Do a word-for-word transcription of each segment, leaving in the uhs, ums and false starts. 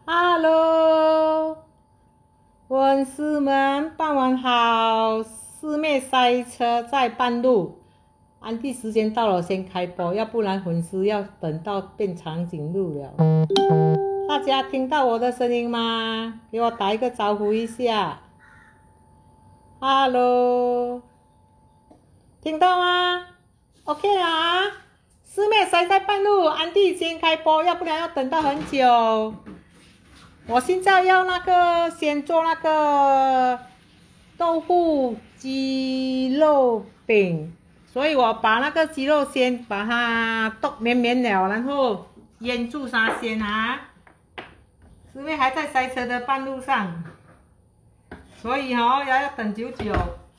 Hello，粉丝们，傍晚好！师妹塞车在半路，安迪时间到了，先开播，要不然粉丝要等到变长颈鹿了。大家听到我的声音吗？给我打一个招呼一下。Hello， 听到吗 ？OK 啦，师妹塞在半路，安迪先开播，要不然要等到很久。我现在要那个先做那个豆腐鸡肉饼，所以我把那个鸡肉先把它剁绵绵了，然后腌住它先啊。师妹还在塞车的半路上，所以哦要要等久久。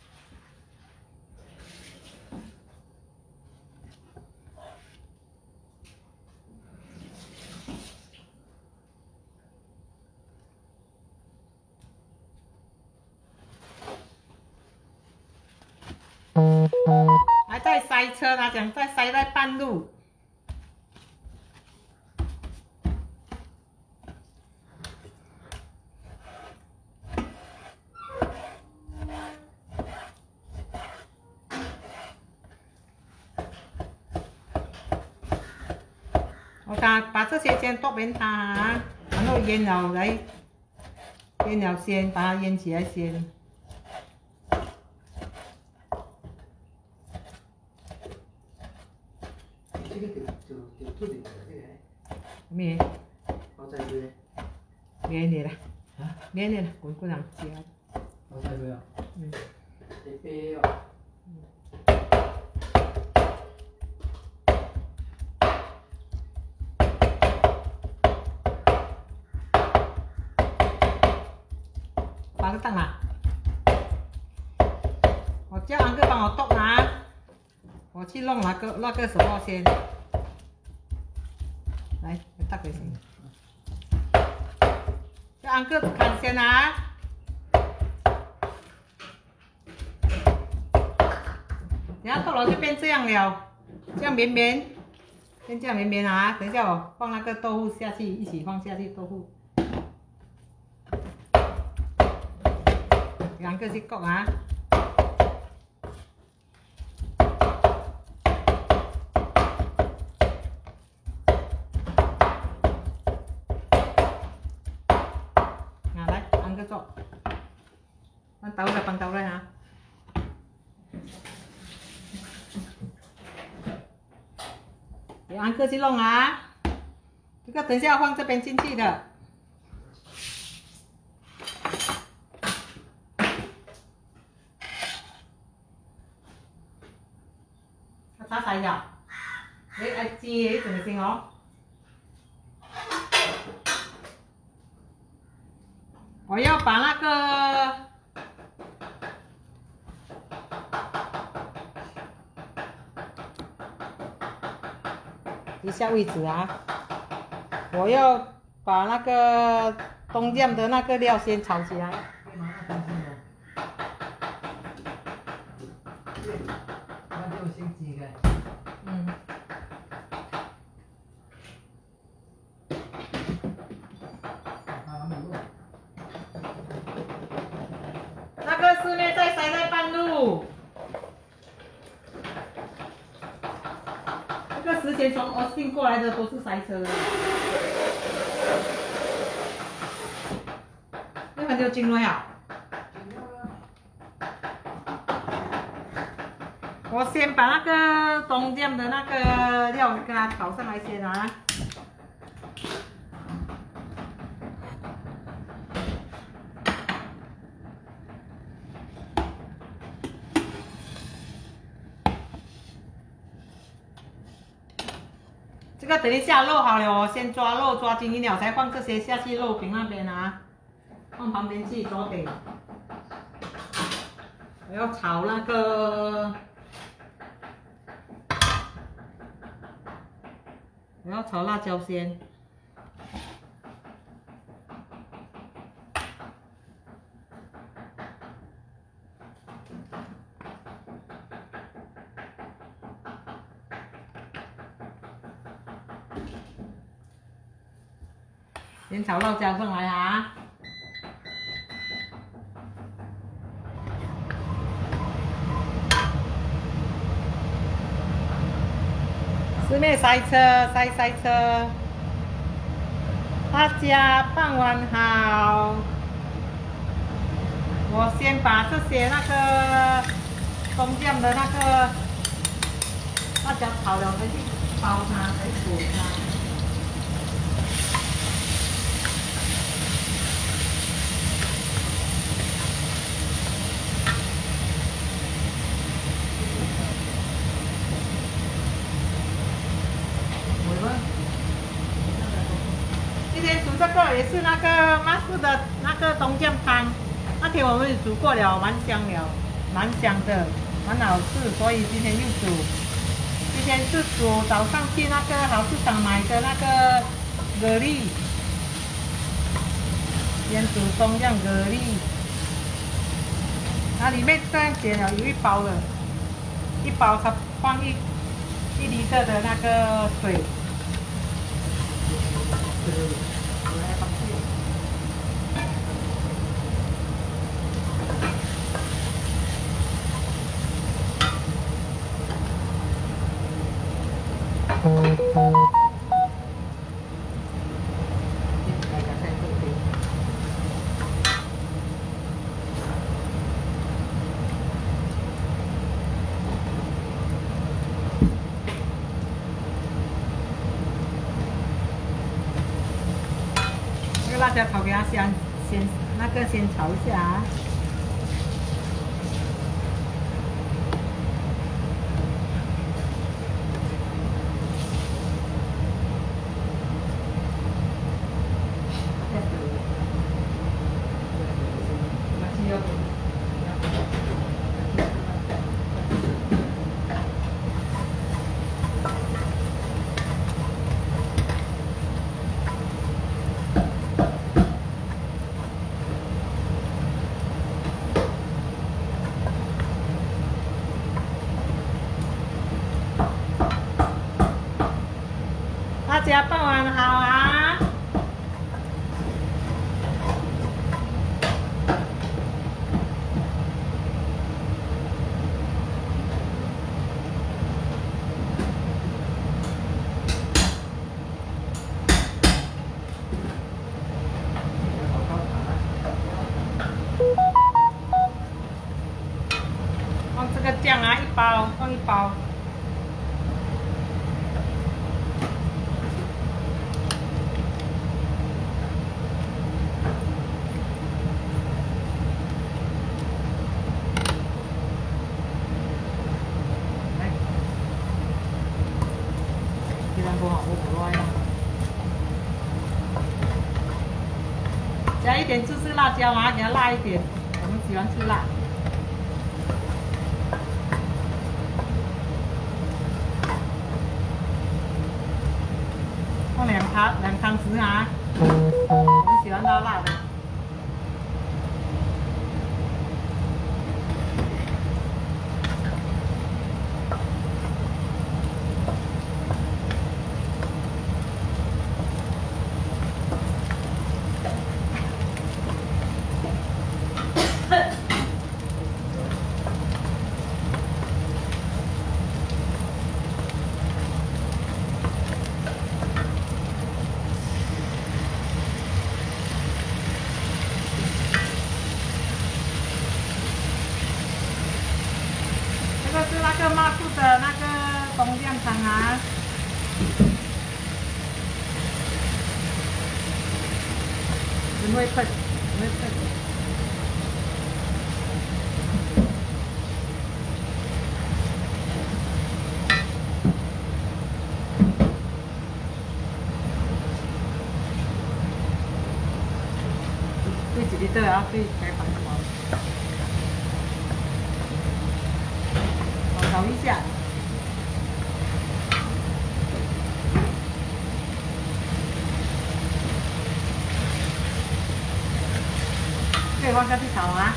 还在塞车呢，讲在塞在半路。我看把这些先剁扁它，然后腌了来，腌了先把它腌起来先。 这个就就就做点这个。 咩？ 我再ซื้อ咩嚟啦？啊？咩嚟啦？滚滚人食。 我再ซื้อ啊。嗯。得杯哦。 把它当啦。我叫安哥帮我剁啊。我去弄那个那个什么先。来，我搭给先。叫安哥看先啊。等下剁了就变这样了，这样绵绵，变这样绵绵啊！等一下我放那个豆腐下去，一起放下去豆腐。安哥去割啊！啊，来，安哥做，放刀来，放刀来啊！给安哥去弄啊！这个等一下要放这边进去的。打晒了，你爱煎你仲先哦。我要把那个一下位置啊，我要把那个冬酱的那个料先炒起来。嗯。那个师妹在塞在半路。这个时间从奥斯汀过来的都是塞车的。你很久进来啊？我先把那个冬酱的那个料给它炒上来先啊。这个等一下肉好了，我先抓肉抓均匀了，才放这些下去肉饼那边啊，放旁边去抓饼。我要炒那个。我要炒辣椒先。 先炒辣椒上来啊！师妹塞车，塞塞车。大家傍晚好。我先把这些那个中酱的那个辣椒炒了，再去包它，再煮它。 今天煮这个也是那个妈式的那个冬酱汤，那天我们也煮过了，蛮香了，蛮香的，蛮好吃，所以今天又煮。今天是煮早上去那个好市场买的那个蛤蜊，先煮冬酱蛤蜊，它里面这样写了有一包了，一包它放一一厘克的那个水。 辣椒炒给它先先那个先炒一下、啊。大家傍晚好啊！放这个酱啊，一包，放一包。 加一点芝士辣椒啊，给它辣一点，我们喜欢吃辣。放两汤两汤匙啊，我们喜欢辣辣的。 这是那个妈祖的那个冬酱汤啊，不会喷，不会喷。对几粒豆啊，对采访什么？ 炒一下，可以放下去炒啊。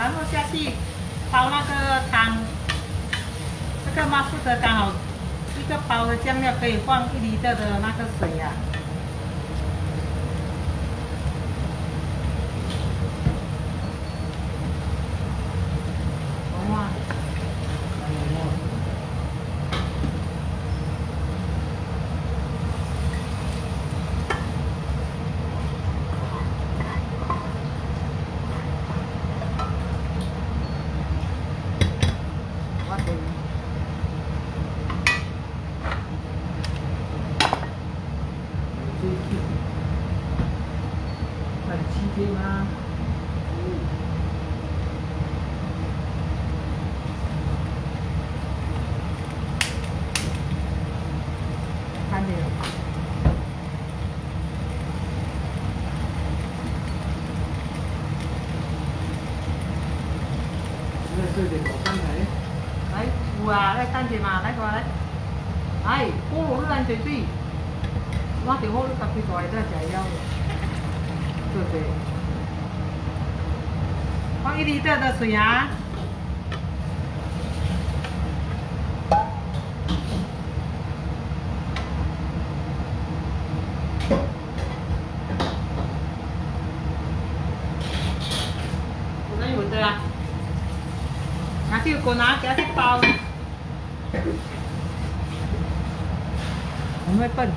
然后下去煲那个汤。这个马斯德刚好一个包的酱料可以放一厘的的那个水呀、啊。哇！很七天吗？看见了。 那这点搞翻来。 来，有啊，来等者嘛，来过来。哎，菠萝你咱水水，我就好你家己大个再食了。对不对？放一厘的的水啊。有的有的啊。拿去滚啊，给它去包。我们会笨。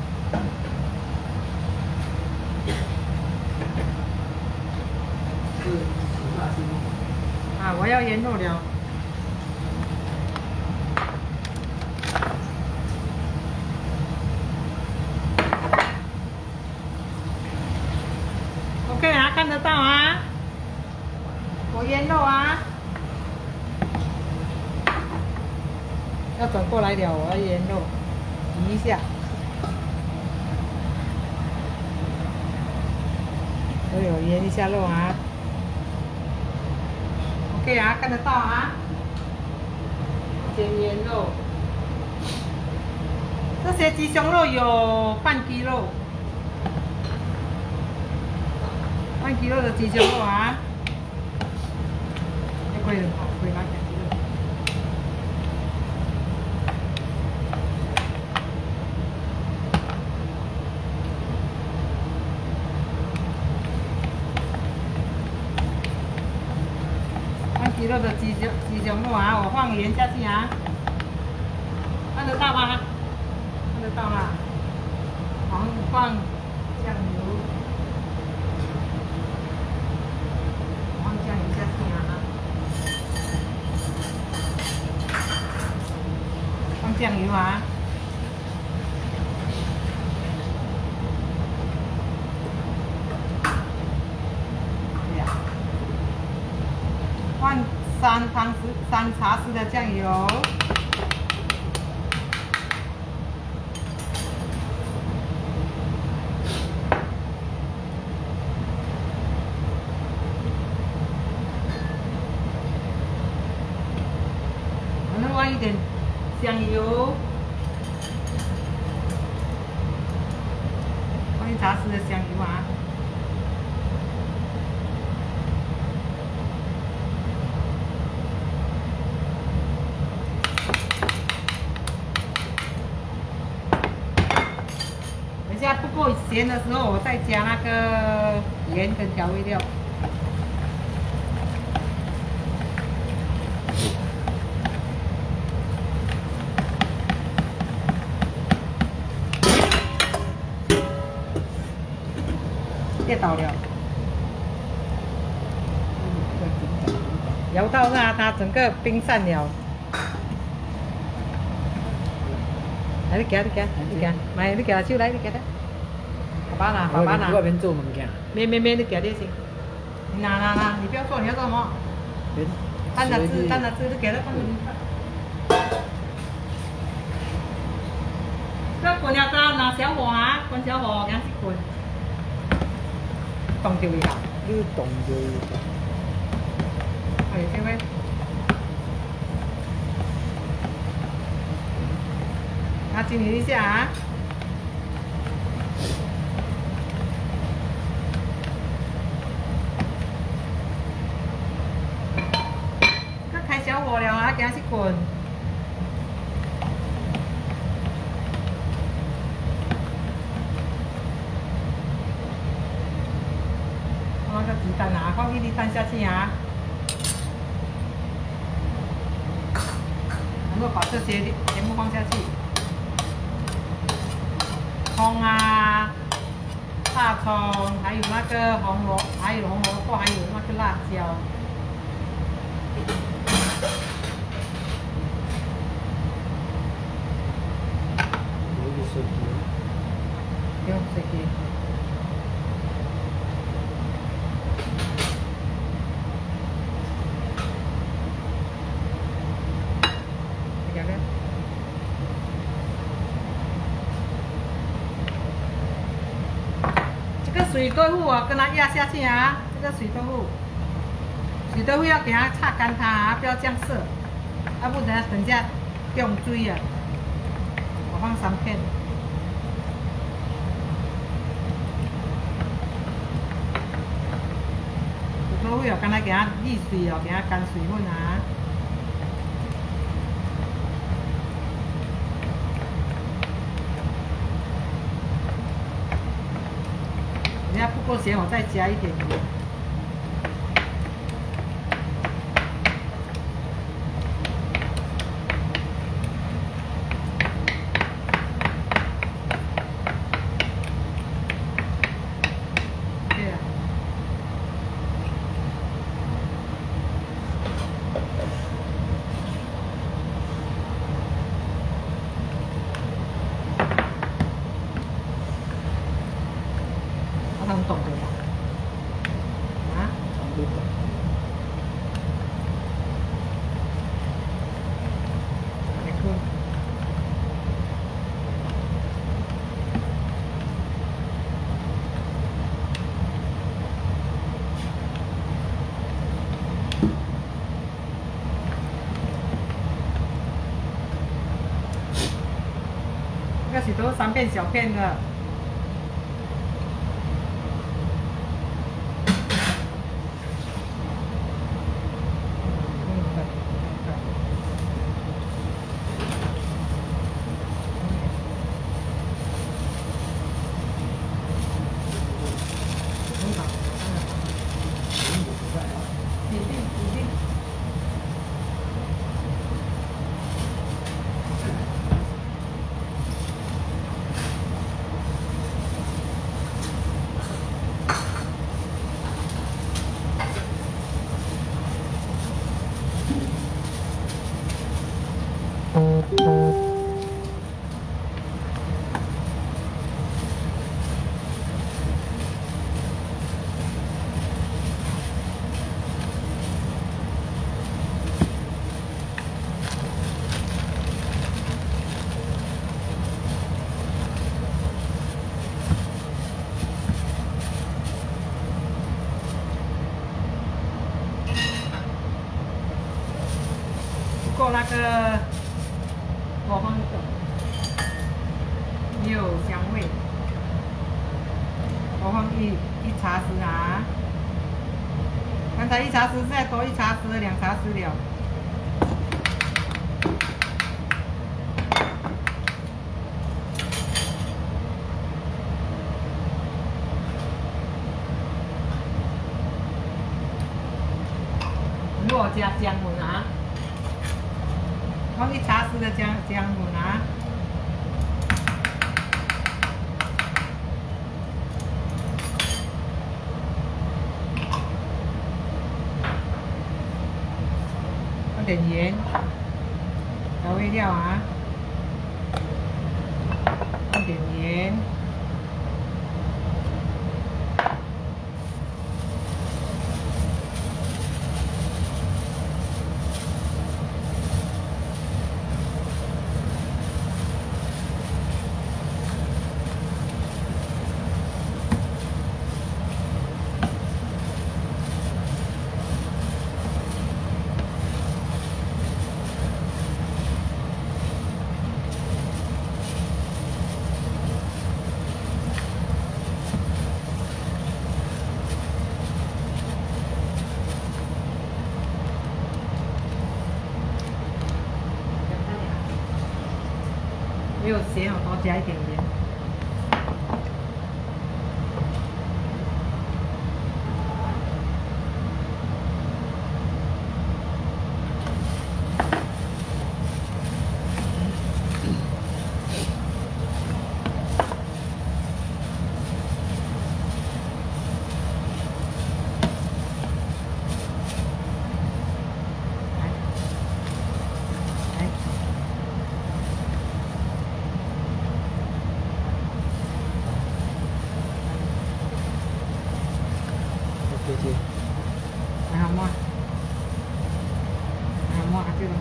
啊，我要腌肉了。OK 啊，看得到啊。我腌肉啊。要转过来了，我要腌肉，移一下。所以我腌一下肉啊。OK 啊，看得到啊。先腌肉，这些鸡胸肉有半 kilo， 半 kilo 的鸡胸肉啊。太贵了，贵哪点？鸡肉的鸡胸鸡胸肉啊，我放盐下去啊，看得到吗？看得到啦。然后放酱油，放酱油下去啊，放酱油啊。放三汤匙、三茶匙的酱油，然后放一点香油，放一茶匙的香油啊。不够咸的时候，我再加那个盐跟调味料。跌倒了，摇到那它整个冰散了。来，你给你给你给，买你给他手来，你给他。爸爸拿，爸爸拿。 我边做物件。 没没没，你给他行。你拿拿拿，你不要做，你要做什么？蛋拿汁，蛋拿汁，你给他放进去。这滚了之后拿小火啊，关小火，给它去滚。冻掉呀！ 你冻掉。 哎，这位。拿均匀一下啊。 行去滚。放个鸡蛋啊，放一粒蛋下去啊。然后把这些全部放下去。葱啊，大葱，还有那个红萝，还有红萝卜，还有那个辣椒。 用水滴。这个，这个水豆腐啊，跟它压下去啊。这个水豆腐，水豆腐要给它擦干它啊，不要这样色，要不等下等下掉水啊。我放三片。 都会有刚才给它沥水哦，给它干水分啊。人家不够咸，我再加一点盐。对啊。 他们懂的呀？啊？懂不懂？来滚！这个许多三片小片的。 够那个，我放一个，也有香味。我放一一茶匙啊，刚才一茶匙，再多一茶匙，两茶匙了。如果加姜粉啊。 放一茶匙的姜姜粉啊，放点盐，调味料啊，放点盐。 这没有咸哦，多加一点盐。还好吗？还好吗？这个，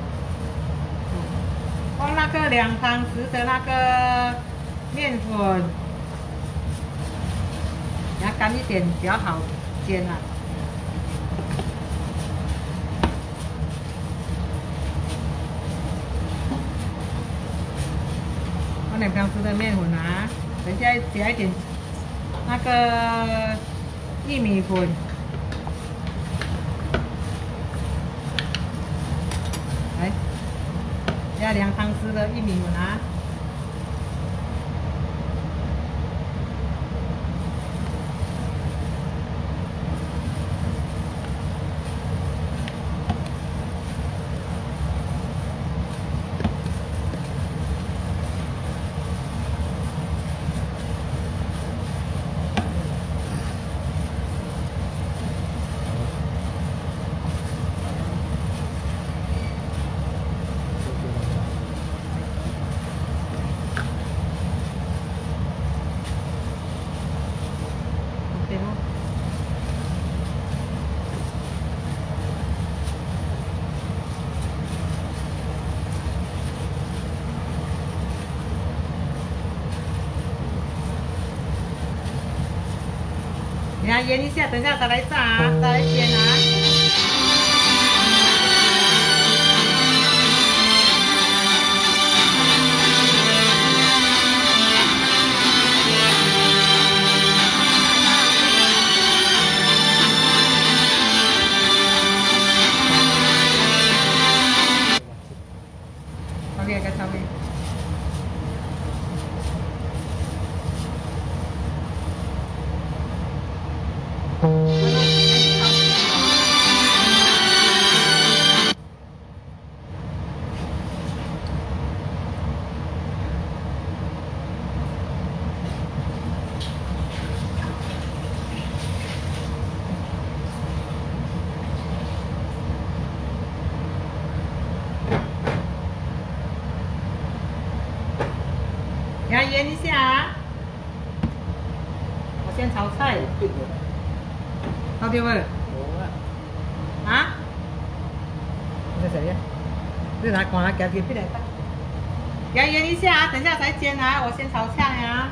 放那个两汤匙的那个面粉，要干一点比较好煎啊。放两汤匙的面粉啊，等下加一点那个玉米粉。 加两汤匙的玉米粉啊！你要腌一下，等下再来炸，再来煎啊。稍微，再稍微。 给它腌一下啊！我先炒菜。到底未？啊？这谁呀？你拿光来夹点起来。给它腌一下啊，等下才煎啊！我先炒菜啊。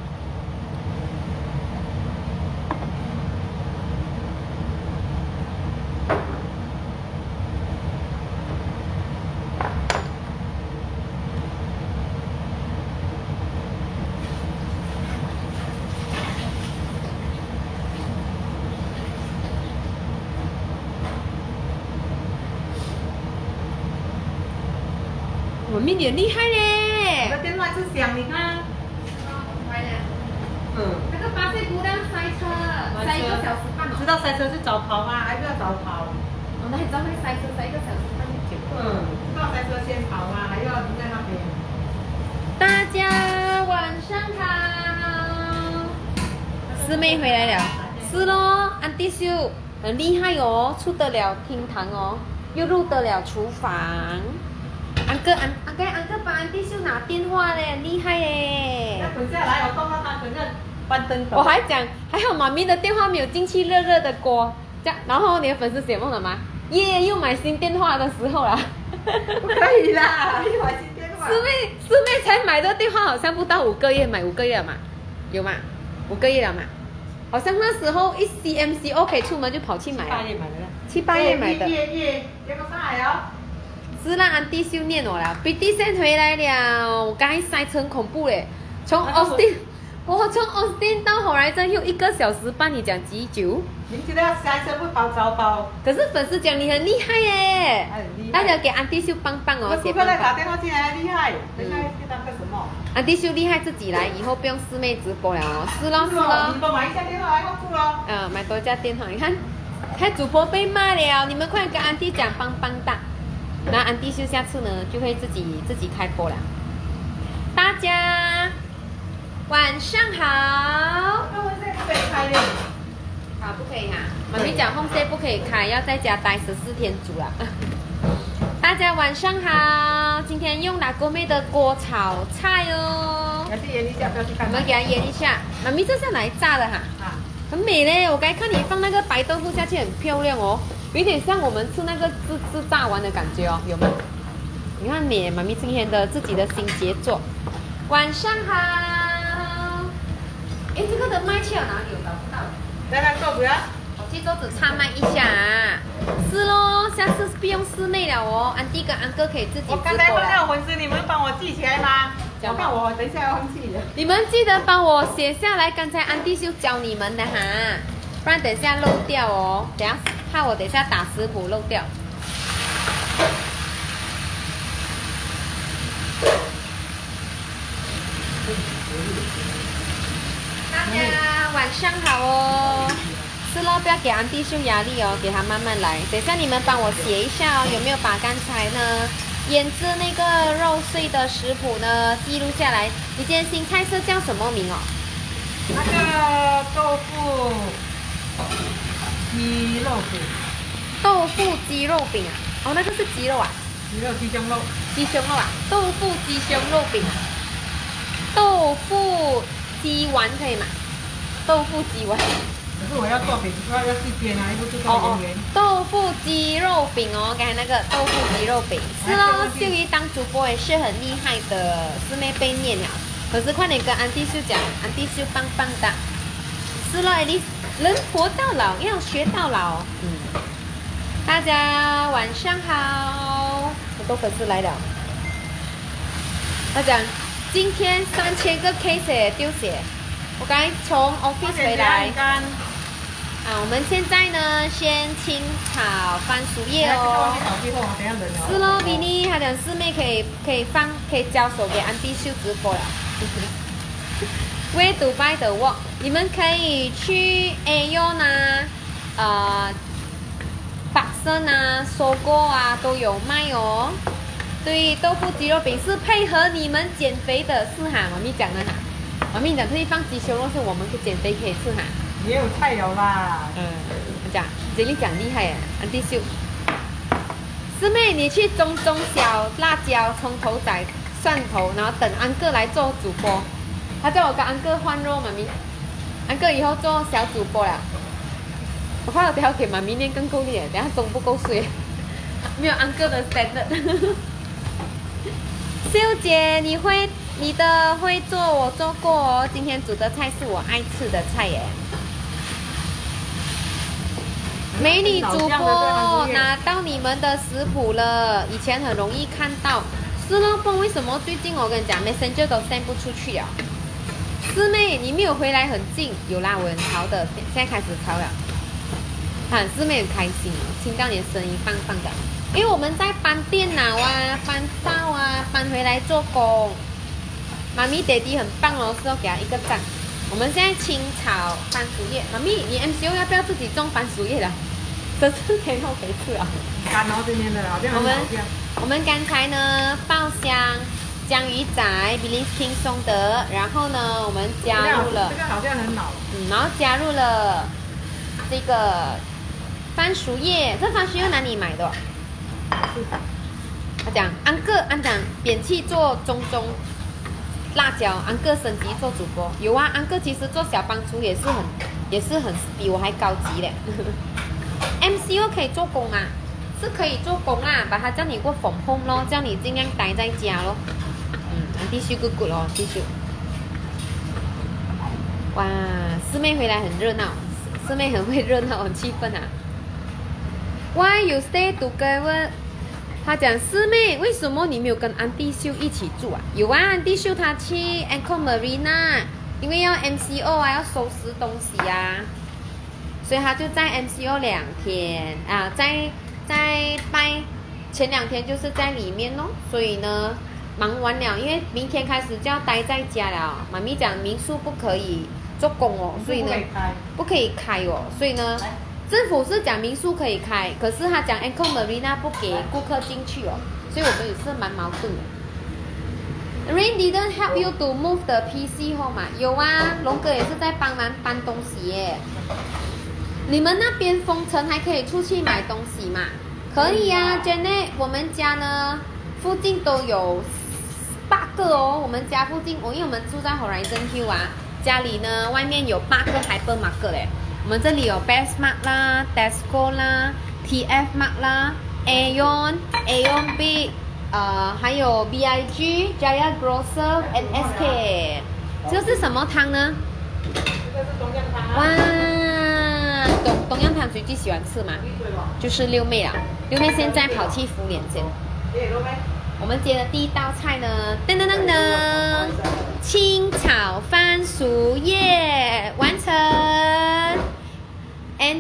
我们也厉害嘞！ 我的电话是响，你看。 快点。 嗯。 那个巴西姑娘塞车，塞一个小时半哦。 知道塞车是早跑吗？还是要早跑？ 我们还知道会塞车塞一个小时半就久。 嗯。知道塞车先跑吗？还要停在那边。 大家晚上好。师妹回来了。是咯，安迪秀很厉害哦，出得了厅堂哦，又入得了厨房。 安哥，安安哥，安哥帮安弟秀拿电话嘞，很厉害耶！ 那等下来，我动到他整个翻灯头。 我还讲，还好妈咪的电话没有进去热热的锅，这样，然后你的粉丝写梦了吗？耶，又买新电话的时候啦。 不可以啦，又买新电话。 师妹，师妹才买的电话好像不到五个月，买五个月了嘛？有吗？五个月了嘛？好像那时候一 C M C OK 出门就跑去买了。 七八月买的。 七八月买的。 耶耶，结果上来哦。 是让安迪秀念我了 ，B D 先回来了，我刚才塞车很恐怖嘞，从 Austin 我从 Austin 到 Horizon 又一个小时半，你讲几久？ 您觉得要塞车不包招包？ 可是粉丝讲你很厉害耶， 很厉害大家给安迪秀棒棒哦，写顾客来打棒棒。 电话进来厉害，人家给他个什么？ 安迪秀厉害，自己来，以后不用四妹直播了哦。是咯是你咯， 多买一下电话来告诉咯。 嗯，买多一家电话，你看，看主播被骂了，你们快跟安迪讲棒棒哒。那安迪秀下次呢就会自己自己开播了。大家晚上好。 那我现在可以开的。 好，不可以哈。妈咪讲 home stay 不可以开，要在家待十四天煮啦。大家晚上好，今天用拉锅妹的锅炒菜哦。 要去腌一下，不要去看。 我们给它腌一下。妈咪这是拿来炸的哈， 啊， 很美嘞。我刚才看你放那个白豆腐下去，很漂亮哦，有点像我们吃那个自自炸完的感觉哦，有吗？你看美，妈咪今天的自己的新杰作。晚上好。哎，这个的麦去了哪里？我找不到。 来来做不要？ 我去桌子擦麦一下啊。是咯，下次不用师妹了哦，安迪跟安哥可以自己直播我刚才问那了。 个文字，你们帮我记起来吗？我看我等一下要忘记了。 你们记得帮我写下来，刚才安迪就教你们的哈，不然等一下漏掉哦。等下怕我等一下打食谱漏掉。大家晚上好哦。是咯，不要给安迪秀压力哦，给他慢慢来。等一下你们帮我写一下哦，有没有把刚才呢腌制那个肉碎的食谱呢记录下来？你今天新菜色叫什么名哦？ 那个豆腐鸡肉饼， 豆腐鸡肉饼啊？哦，那个是鸡肉啊？ 鸡肉鸡胸肉， 鸡胸肉啊？豆腐鸡胸肉饼啊？豆腐鸡丸可以吗？豆腐鸡丸。 可是我要做饼，要要去煎啊，又不是做哦圆圆。 豆腐鸡肉饼哦，刚才那个豆腐鸡肉饼是咯。秀姨当主播也是很厉害的，师妹被念了。可是快点跟安迪秀讲，安迪秀棒棒的。是咯，你人活到老要学到老。嗯，大家晚上好，很多粉丝来了。他讲今天三千个 case 丢血，我刚才从 office 回来。啊，我们现在呢，先清炒番薯叶哦。是咯，比尼他讲师妹可以可以放可以交手给安迪秀直播了。Where to buy the wok？ 你们可以去 A O 呢，呃，百盛啊、收购啊都有卖哦。对，豆腐鸡肉饼是配合你们减肥的，是哈，妈咪讲的哈。妈咪讲特意放鸡胸肉是我们可减肥可以吃哈。 也有菜有啦。 嗯，讲这里讲厉害耶，安迪秀。师妹，你去种种小辣椒、葱头仔、蒜头，然后等安哥来做主播。他叫我跟安哥换肉，妈咪。安哥以后做小主播了。我怕我等下给妈咪念更够力，等下钟不够睡，没有安哥的 standard。秀姐，你会你的会做，我做过哦。今天煮的菜是我爱吃的菜耶。美女主播拿到你们的食谱了，以前很容易看到。是咯，不知道为什么最近我跟你讲 ，Messenger 都 send 不出去了。师妹，你没有回来很近，有啦，我很潮的，现在开始潮了。啊，师妹很开心，听到你的声音棒棒的。因为我们在搬电脑啊、搬灶啊、搬回来做工。妈咪爹地很棒哦，是要给他一个赞。我们现在清炒番薯叶，妈咪，你 M C O 要不要自己种番薯叶了？十四天后可以吃啊。 干哦，今天的好像很好香。 我们刚才呢爆香江鱼仔比利轻松的，然后呢我们加入了这个好像很老。 嗯，然后加入了这个番薯叶，这番薯叶哪里买的？他讲安哥，安讲扁气做中中辣椒，安哥升级做主播，有啊，安哥其实做小帮厨也是很也是很比我还高级嘞。M C O 可以做工啊，是可以做工啦，把它叫你过缝缝咯，叫你尽量待在家咯。嗯，继续 good good 咯，继续。哇，师妹回来很热闹，师妹很会热闹，很气氛啊。Why you stay together？ 他讲师妹，为什么你没有跟安迪秀一起住啊？有啊，安迪秀他去 Anchor Marina 因为要 M C O 啊，要收拾东西啊，所以他就在 M C O 两天啊，在在拜前两天就是在里面咯，所以呢忙完了，因为明天开始就要待在家了。妈咪讲民宿不可以做工哦，所以呢不可以开哦，所以呢政府是讲民宿可以开，可是他讲 Anchor Marina 不给顾客进去哦，所以我们也是蛮矛盾的。Rain didn't help you to move the P C home 嘛？有啊，龙哥也是在帮忙搬东西耶。你们那边封城还可以出去买东西嘛？可以啊 ，Janet， 我们家呢附近都有八个哦。我们家附近，我因为我们住在 Horizon Hill 啊，家里呢外面有八个 Hypermarket 嘞。我们这里有 Best Mart 啦、Tesco 啦、T F Mart 啦、Aeon、Aeon Big。呃，还有 B I G、Jaya Grocer、N S K， 这是什么汤呢？ 这个是东阳汤。 哇，东东阳汤谁最喜欢吃嘛？就是六妹啦。六妹现在跑去敷脸先。我们接的第一道菜呢，噔噔噔噔，清炒番薯叶完成。N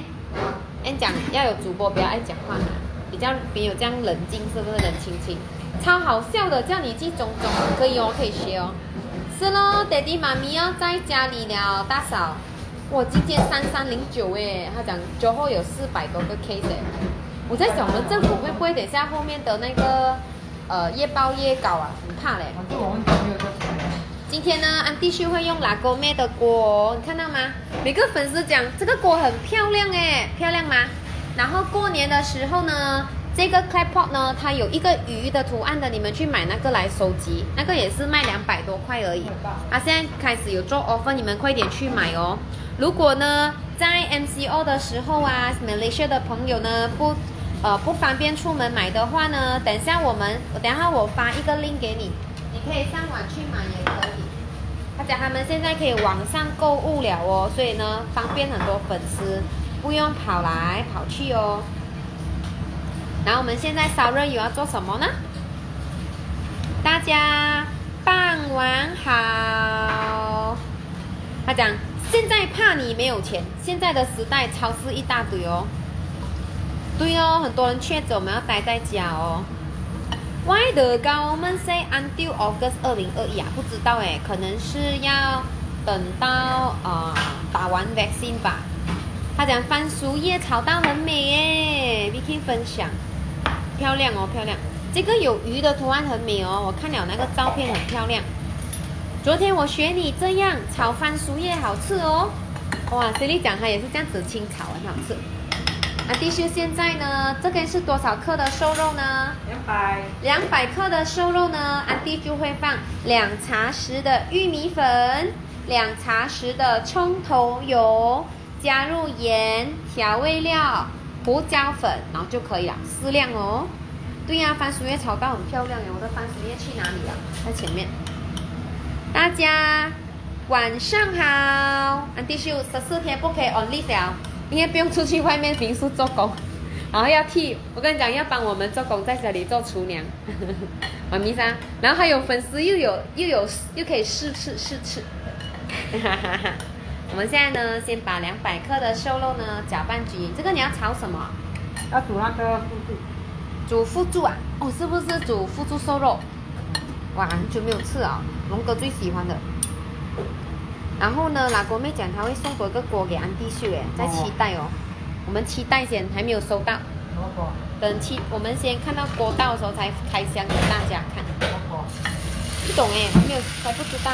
N 讲要有主播，不要爱讲话嘛。比较没有这样冷静，是不是冷清清？超好笑的，叫你记种种，可以哦，可以学哦。是咯，爹地妈咪要在家里了，大嫂。哇，今天三三零九哎，他讲酒后有四百多个 case 哎。我在想，我们政府会不会等下后面的那个呃夜报夜稿啊？很怕嘞。今天呢，安迪旭会用拉勾妹的锅哦，你看到吗？每个粉丝讲这个锅很漂亮哎，漂亮吗？然后过年的时候呢，这个 clay pot 呢，它有一个鱼的图案的，你们去买那个来收集，那个也是卖两百多块而已。啊，现在开始有做 offer， 你们快点去买哦。如果呢，在 M C O 的时候啊 ，Malaysia 的朋友呢不呃不方便出门买的话呢，等一下我们，我等一下我发一个 link 给你，你可以上网去买也可以。他讲他们现在可以网上购物了哦，所以呢方便很多粉丝。不用跑来跑去哦。然后我们现在烧热油要做什么呢？大家傍晚好。他讲现在怕你没有钱，现在的时代超市一大堆哦。对哦，很多人确诊，我们要待在家哦。Why the government say until August 二零二一啊？不知道哎，可能是要等到呃打完 vaccine 吧。他讲番薯叶炒到很美耶 ，Vicky 分享，漂亮哦，漂亮。这个有鱼的图案很美哦，我看了那个照片很漂亮。昨天我学你这样炒番薯叶好吃哦，哇 ，Sally 讲他也是这样子清炒，很好吃。啊，弟兄现在呢，这边是多少克的瘦肉呢？ 两百。两百克的瘦肉呢，安迪就会放两茶匙的玉米粉，两茶匙的葱头油。加入盐、调味料、胡椒粉，然后就可以了，适量哦。对呀、啊，番薯叶炒到很漂亮耶！我的番薯叶去哪里了？在前面。大家晚上好，安迪秀十四天不可以 on leave 了，因为不用出去外面民宿做工，然后要替我跟你讲，要帮我们做工，在这里做厨娘，妈咪莎。然后还有粉丝又有又有又可以试吃试吃，哈哈哈。我们现在呢，先把两百克的瘦肉呢搅拌均匀。这个你要炒什么？ 要煮那个腐竹。 煮腐竹啊？哦，是不是煮腐竹瘦肉？哇，很久没有吃啊，龙哥最喜欢的。然后呢，拉国妹讲她会送多一个锅给安迪秀诶，在期待哦。我们期待先，还没有收到。 什么锅？ 等期我们先看到锅到的时候才开箱给大家看。 什么锅？ 不懂哎，还没有，还不知道。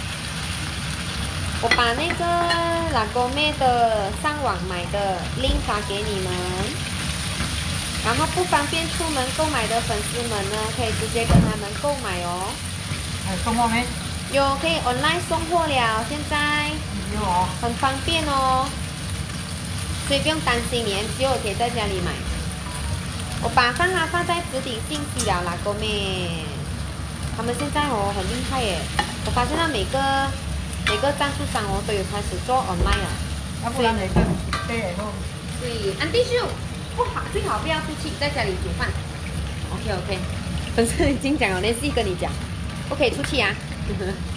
我把那个拉勾妹的上网买的 link 发给你们，然后不方便出门购买的粉丝们呢，可以直接跟他们购买哦。 还有送货没？ 有，可以 online 送货了，现在有哦， 很方便哦，所以不用担心，你 M C O 可以在家里买。我把放它放在置顶信息了，拉勾妹，他们现在哦很厉害耶，我发现到每个。每个赞助商哦都有开始做 online 了， 要不然每个对后。 对，安迪秀不好，最好不要出去，在家里煮饭。OK OK， 粉丝已经讲了，连续跟你讲，不可以出去啊。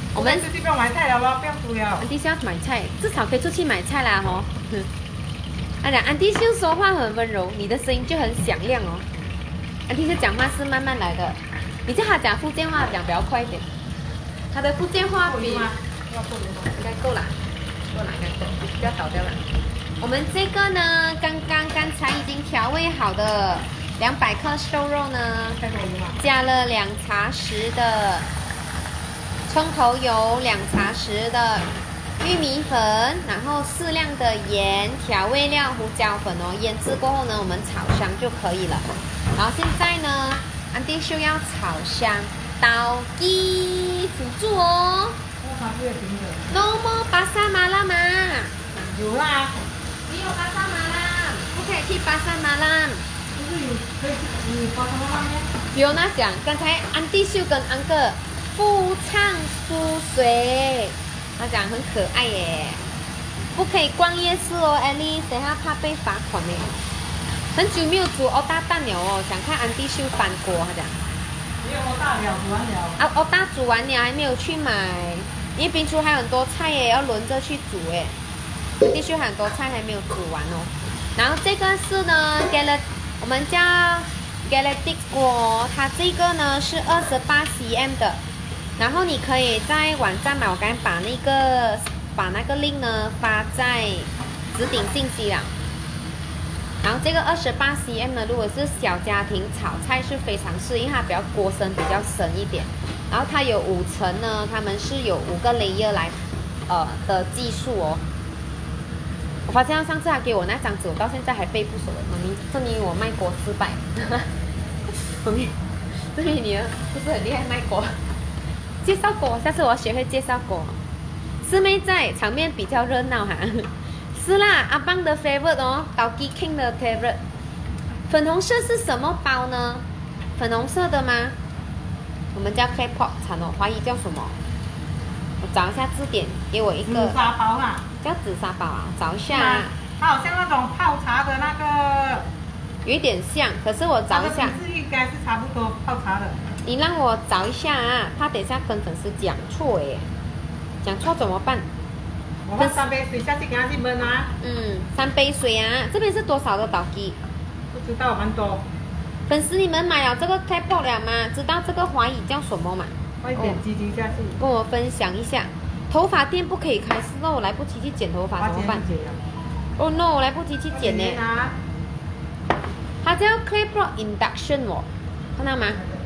我们出去不用买菜了咯，不用煮了。 安迪秀要买菜，至少可以出去买菜啦吼。哎呀，安迪秀说话很温柔，你的声音就很响亮哦。安迪秀讲话是慢慢来的，你叫他讲福建话讲比较快一点。他的福建话比应该够了，够了，应该够，不要倒掉了。我们这个呢，刚刚刚才已经调味好的两百克瘦肉呢，加了两茶匙的葱头油，两茶匙的玉米粉，然后适量的盐、调味料、胡椒粉哦。腌制过后呢，我们炒香就可以了。然后现在呢，安迪秀要炒香刀鸡辅助哦。No more 巴沙马拉吗？ 有啦。 没有巴沙马拉，不可以去巴沙马拉。 不是有可以去巴沙马拉吗？ 比如那讲，刚才安迪秀跟安哥夫唱书水，他讲很可爱耶。不可以逛夜市哦 ，Ellie， 等下怕被罚款呢。很久没有煮欧大蛋了哦，想看安迪秀翻锅，他讲。 没有欧大了，煮完了。 啊，欧大煮完了还没有去买，因为冰厨还有很多菜耶，要轮着去煮哎。安迪秀还有很多菜还没有煮完哦。然后这个是呢 ，Gal， 我们叫 Galactic 锅，它这个呢是二十八 cm 的。然后你可以在网站买，我刚才把那个把那个 link 呢发在置顶信息了。然后这个二十八 cm 呢，如果是小家庭炒菜是非常适应，因为它比较锅身比较深一点。然后它有五层呢，他们是有五个 layer 来呃的技术哦。我发现上次他给我那张纸，我到现在还背不熟了。妈咪，证明我卖锅失败。妈咪，证明你不是很厉害卖锅。介绍锅，下次我要学会介绍锅。师妹在，场面比较热闹哈。是啦，阿棒的 favorite 哦，刀鸡 king 的 favorite。粉红色是什么包呢？粉红色的吗？我们叫 clay pot 产哦，怀疑叫什么？我找一下字典，给我一个。 紫砂包啦。 叫紫砂包啊，找一下。 它好像那种泡茶的那个。 有一点像，可是我找一下。 是应该是差不多泡茶的。 你让我找一下啊，怕等一下跟粉丝讲错耶，讲错怎么办？ 我放三杯水下去给它去焖啊。 嗯，三杯水啊，这边是多少的倒鸡？ 不知道，蛮多。 粉丝，你们买了这个 clay pot 了吗？知道这个华语叫什么吗？ 快点鸡鸡下去。 跟我分享一下。头发店不可以开，是哦，我来不及去剪头发怎么办？哦 no， 我来不及去剪呢。它叫 clay pot induction 哦，看到吗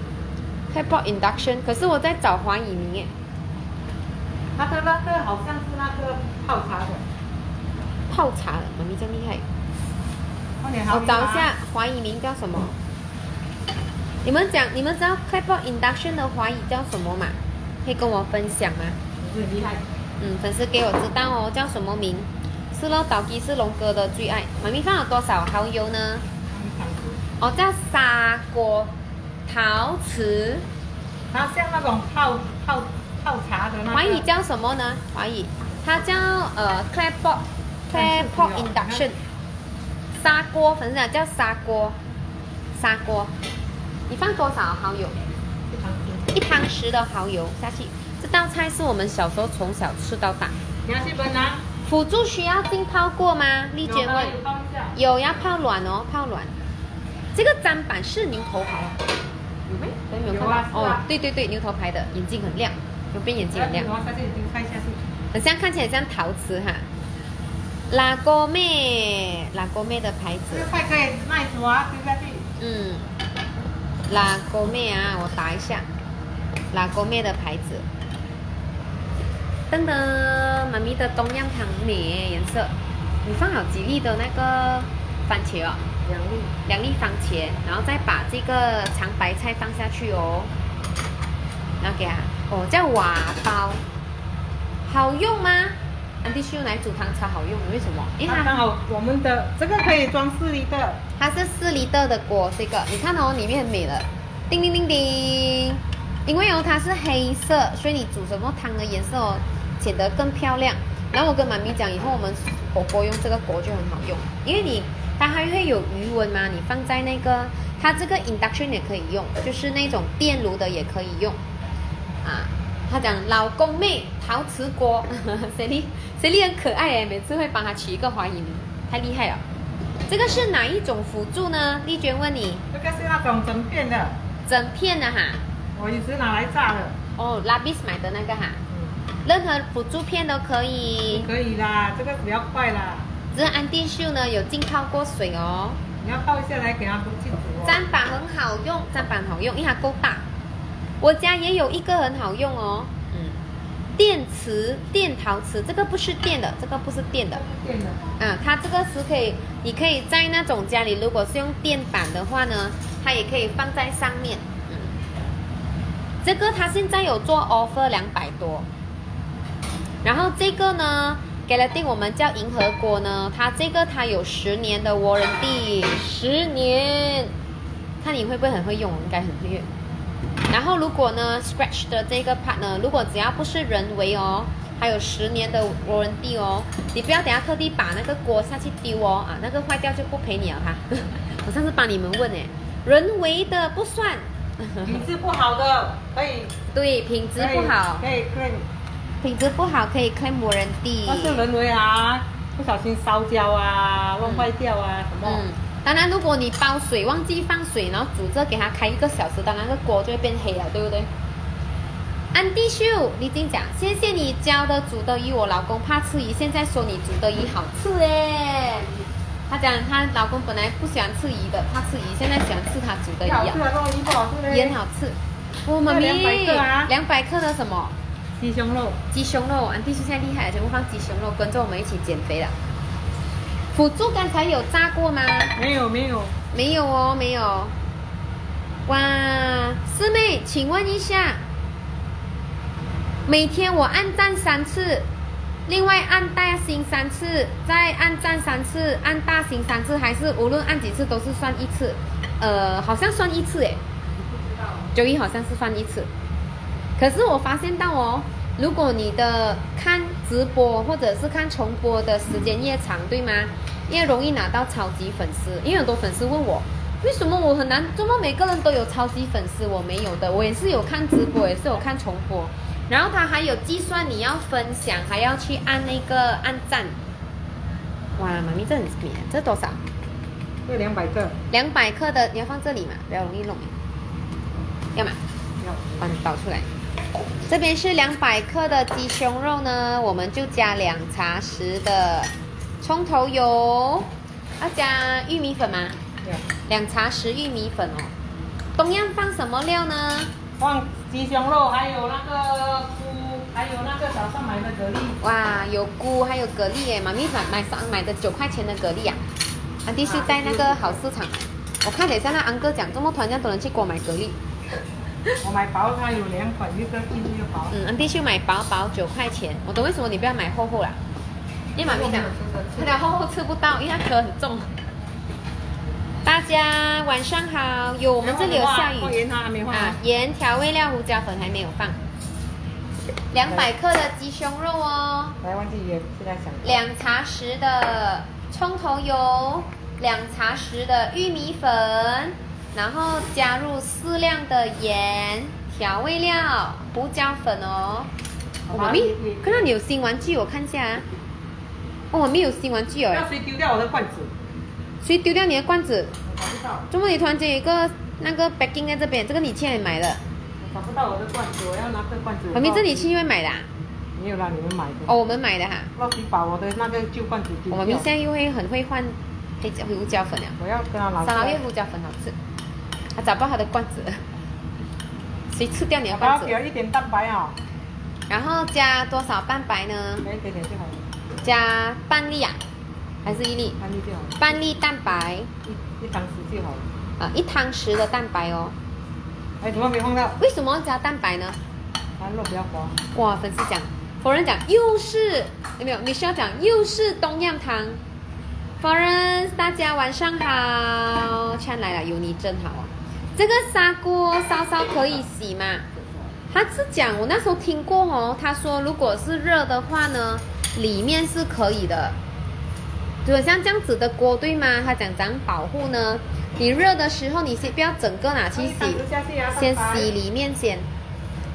？clay pot induction， 可是我在找华语名耶。 它的那个好像是那个泡茶的。 泡茶的，妈咪真厉害。我找一下华语名叫什么？你们讲，你们知道 clay pot induction 的华语叫什么吗？可以跟我分享吗？ 很厉害。 嗯，粉丝给我知道哦，叫什么名？是咯，倒鸡是龙哥的最爱。妈咪放了多少蚝油呢？哦，叫砂锅陶瓷。 它像那种泡泡泡茶的那个。 华语叫什么呢？华语，它叫呃 clay pot clay pot induction。砂锅，粉丝讲叫砂锅，砂锅。你放多少蚝油？一汤匙的蚝油下去。这道菜是我们小时候从小吃到大。 你要去焖啊？ 辅助需要浸泡过吗？丽娟问。有，要泡软哦，泡软。这个砧板是牛头牌啊？有没？有没有看到？哦，对对对，牛头牌的，眼睛很亮，右边眼睛很亮。很像，看起来像陶瓷哈。拉锅妹，拉锅妹的牌子。 这个菜可以耐煮啊，丢下去。 嗯。拉锅妹啊，我打一下。拉锅妹的牌子。噔噔，妈咪的东阳汤面颜色，你放好几粒的那个番茄哦， 两粒， 两粒番茄，然后再把这个长白菜放下去哦，然后给它，哦叫瓦包，好用吗？安迪秀奶煮汤超好用，为什么？因为它刚好我们的这个可以装四厘的， 它是四厘的的锅，这个你看哦，里面很美了，叮叮叮叮，因为哦它是黑色，所以你煮什么汤的颜色哦。显得更漂亮。然后我跟妈咪讲，以后我们火锅用这个锅就很好用，因为你它还会有余温嘛，你放在那个它这个 induction 也可以用，就是那种电炉的也可以用啊。 他讲老公妹陶瓷锅，谁丽谁丽很可爱哎，每次会帮他取一个华语名，太厉害了。这个是哪一种辅助呢？丽娟问你。 这个是那种整片的。 整片的哈。 我一直拿来炸的。哦 ，Labis 买的那个哈。嗯。任何辅助片都可以。 可以啦，这个比较快啦。 这安迪秀呢有浸泡过水哦。 你要倒下来给它不进煮哦。 砧板很好用，砧板好用，因为它够大。我家也有一个很好用哦。嗯。电瓷、电陶瓷，这个不是电的，这个不是电的。 电的。 啊，它这个是可以，你可以在那种家里，如果是用电板的话呢，它也可以放在上面。嗯。这个它现在有做 offer 两百多。然后这个呢？给了定我们叫银河锅呢，它这个它有十年的 warranty， 十年，看你会不会很会用，应该很会用。然后如果呢 scratch 的这个 part 呢，如果只要不是人为哦，还有十年的 warranty 哦，你不要等下特地把那个锅下去丢哦，啊，那个坏掉就不赔你了哈。我上次帮你们问哎，人为的不算， 品质不好的可以， 对，品质不好可以可以。 品质不好可以claim warranty， 但是人为啊，不小心烧焦啊，弄坏掉啊、嗯、什么。嗯， 当然如果你煲水忘记放水，然后煮这给它开一个小时，当然那个锅就会变黑了，对不对？安迪秀，你已经讲，谢谢你教的煮的鱼，我老公怕吃鱼，现在说你煮的鱼好吃哎。他讲他老公本来不喜欢吃鱼的，怕吃鱼，现在喜欢吃他煮的鱼啊。也很好吃。我妈咪，两百克的什么？ 鸡胸肉， 鸡胸肉，安迪秀现在厉害了，全部放鸡胸肉，跟着我们一起减肥了。辅助刚才有炸过吗？ 没有，没有， 没有哦，没有。哇，师妹，请问一下，每天我按赞三次，另外按大心三次，再按赞三次，按大心三次，还是无论按几次都是算一次？呃，好像算一次诶。九一好像是算一次。可是我发现到哦，如果你的看直播或者是看重播的时间越长，对吗？越容易拿到超级粉丝。因为很多粉丝问我，为什么我很难？怎么每个人都有超级粉丝，我没有的？我也是有看直播，也是有看重播。然后他还有计算你要分享，还要去按那个按赞。哇，妈咪这很便宜，这多少？ 这两百克。两百克的你要放这里嘛，比较容易弄。要吗？ 要， 帮你倒出来。这边是两百克的鸡胸肉呢，我们就加两茶匙的葱头油，要加玉米粉吗？两茶匙玉米粉哦。东样放什么料呢？ 放鸡胸肉，还有那个菇，还有那个早上买的蛤蜊。 哇，有菇还有蛤蜊耶！妈咪买买上买的九块钱的蛤蜊啊，安迪是在那个好市场买。我看等一下那安哥讲，这么团这样多人去给我买蛤蜊。 我买薄，它有两款，一个硬一个薄。 嗯，安迪秀买薄薄九块钱，我懂为什么你不要买厚厚啦？因为妈咪讲，它的厚厚吃不到，因为它壳很重。大家晚上好，有我们这里有下雨啊，盐、调味料、胡椒粉还没有放。两百克的鸡胸肉哦。 来，忘记盐，现在想。 两茶匙的葱头油，两茶匙的玉米粉。然后加入适量的盐、调味料、胡椒粉哦。我妈咪，看到你有新玩具，我看一下啊。哦，我没有新玩具哦。 要谁丢掉我的罐子？ 谁丢掉你的罐子？ 我找不到。 怎么你突然间有一个那个 backing 在这边？这个你去哪里买的？ 我找不到我的罐子，我要拿这罐子。 妈咪，这里去因为买的、啊？ 没有啦，你们买的。 哦，我们买的哈。 老师把我的那个旧罐子丢掉。 我妈咪现在又会很会换黑椒胡椒粉了。 我要跟他拿。 沙拉越胡椒粉好吃。他找不到他的罐子，谁吃掉你的罐子？ 要一点蛋白啊、哦。 然后加多少蛋白呢？ 一点点就好了。 加半粒啊，还是一粒？ 半粒就好了。 半粒蛋白， 一一汤匙就好了。 啊，一汤匙的蛋白哦。 哎，怎么没放到？ 为什么要加蛋白呢？ 它肉比较滑。 哇，粉丝讲，佛人讲又是有没有？你需要讲又是东样汤。佛人，大家晚上好，亲来了，有你真好啊。这个砂锅烧烧可以洗吗？他是讲我那时候听过哦，他说如果是热的话呢，里面是可以的。就像这样子的锅对吗？他讲怎样保护呢？你热的时候，你先不要整个拿去洗，先洗里面先。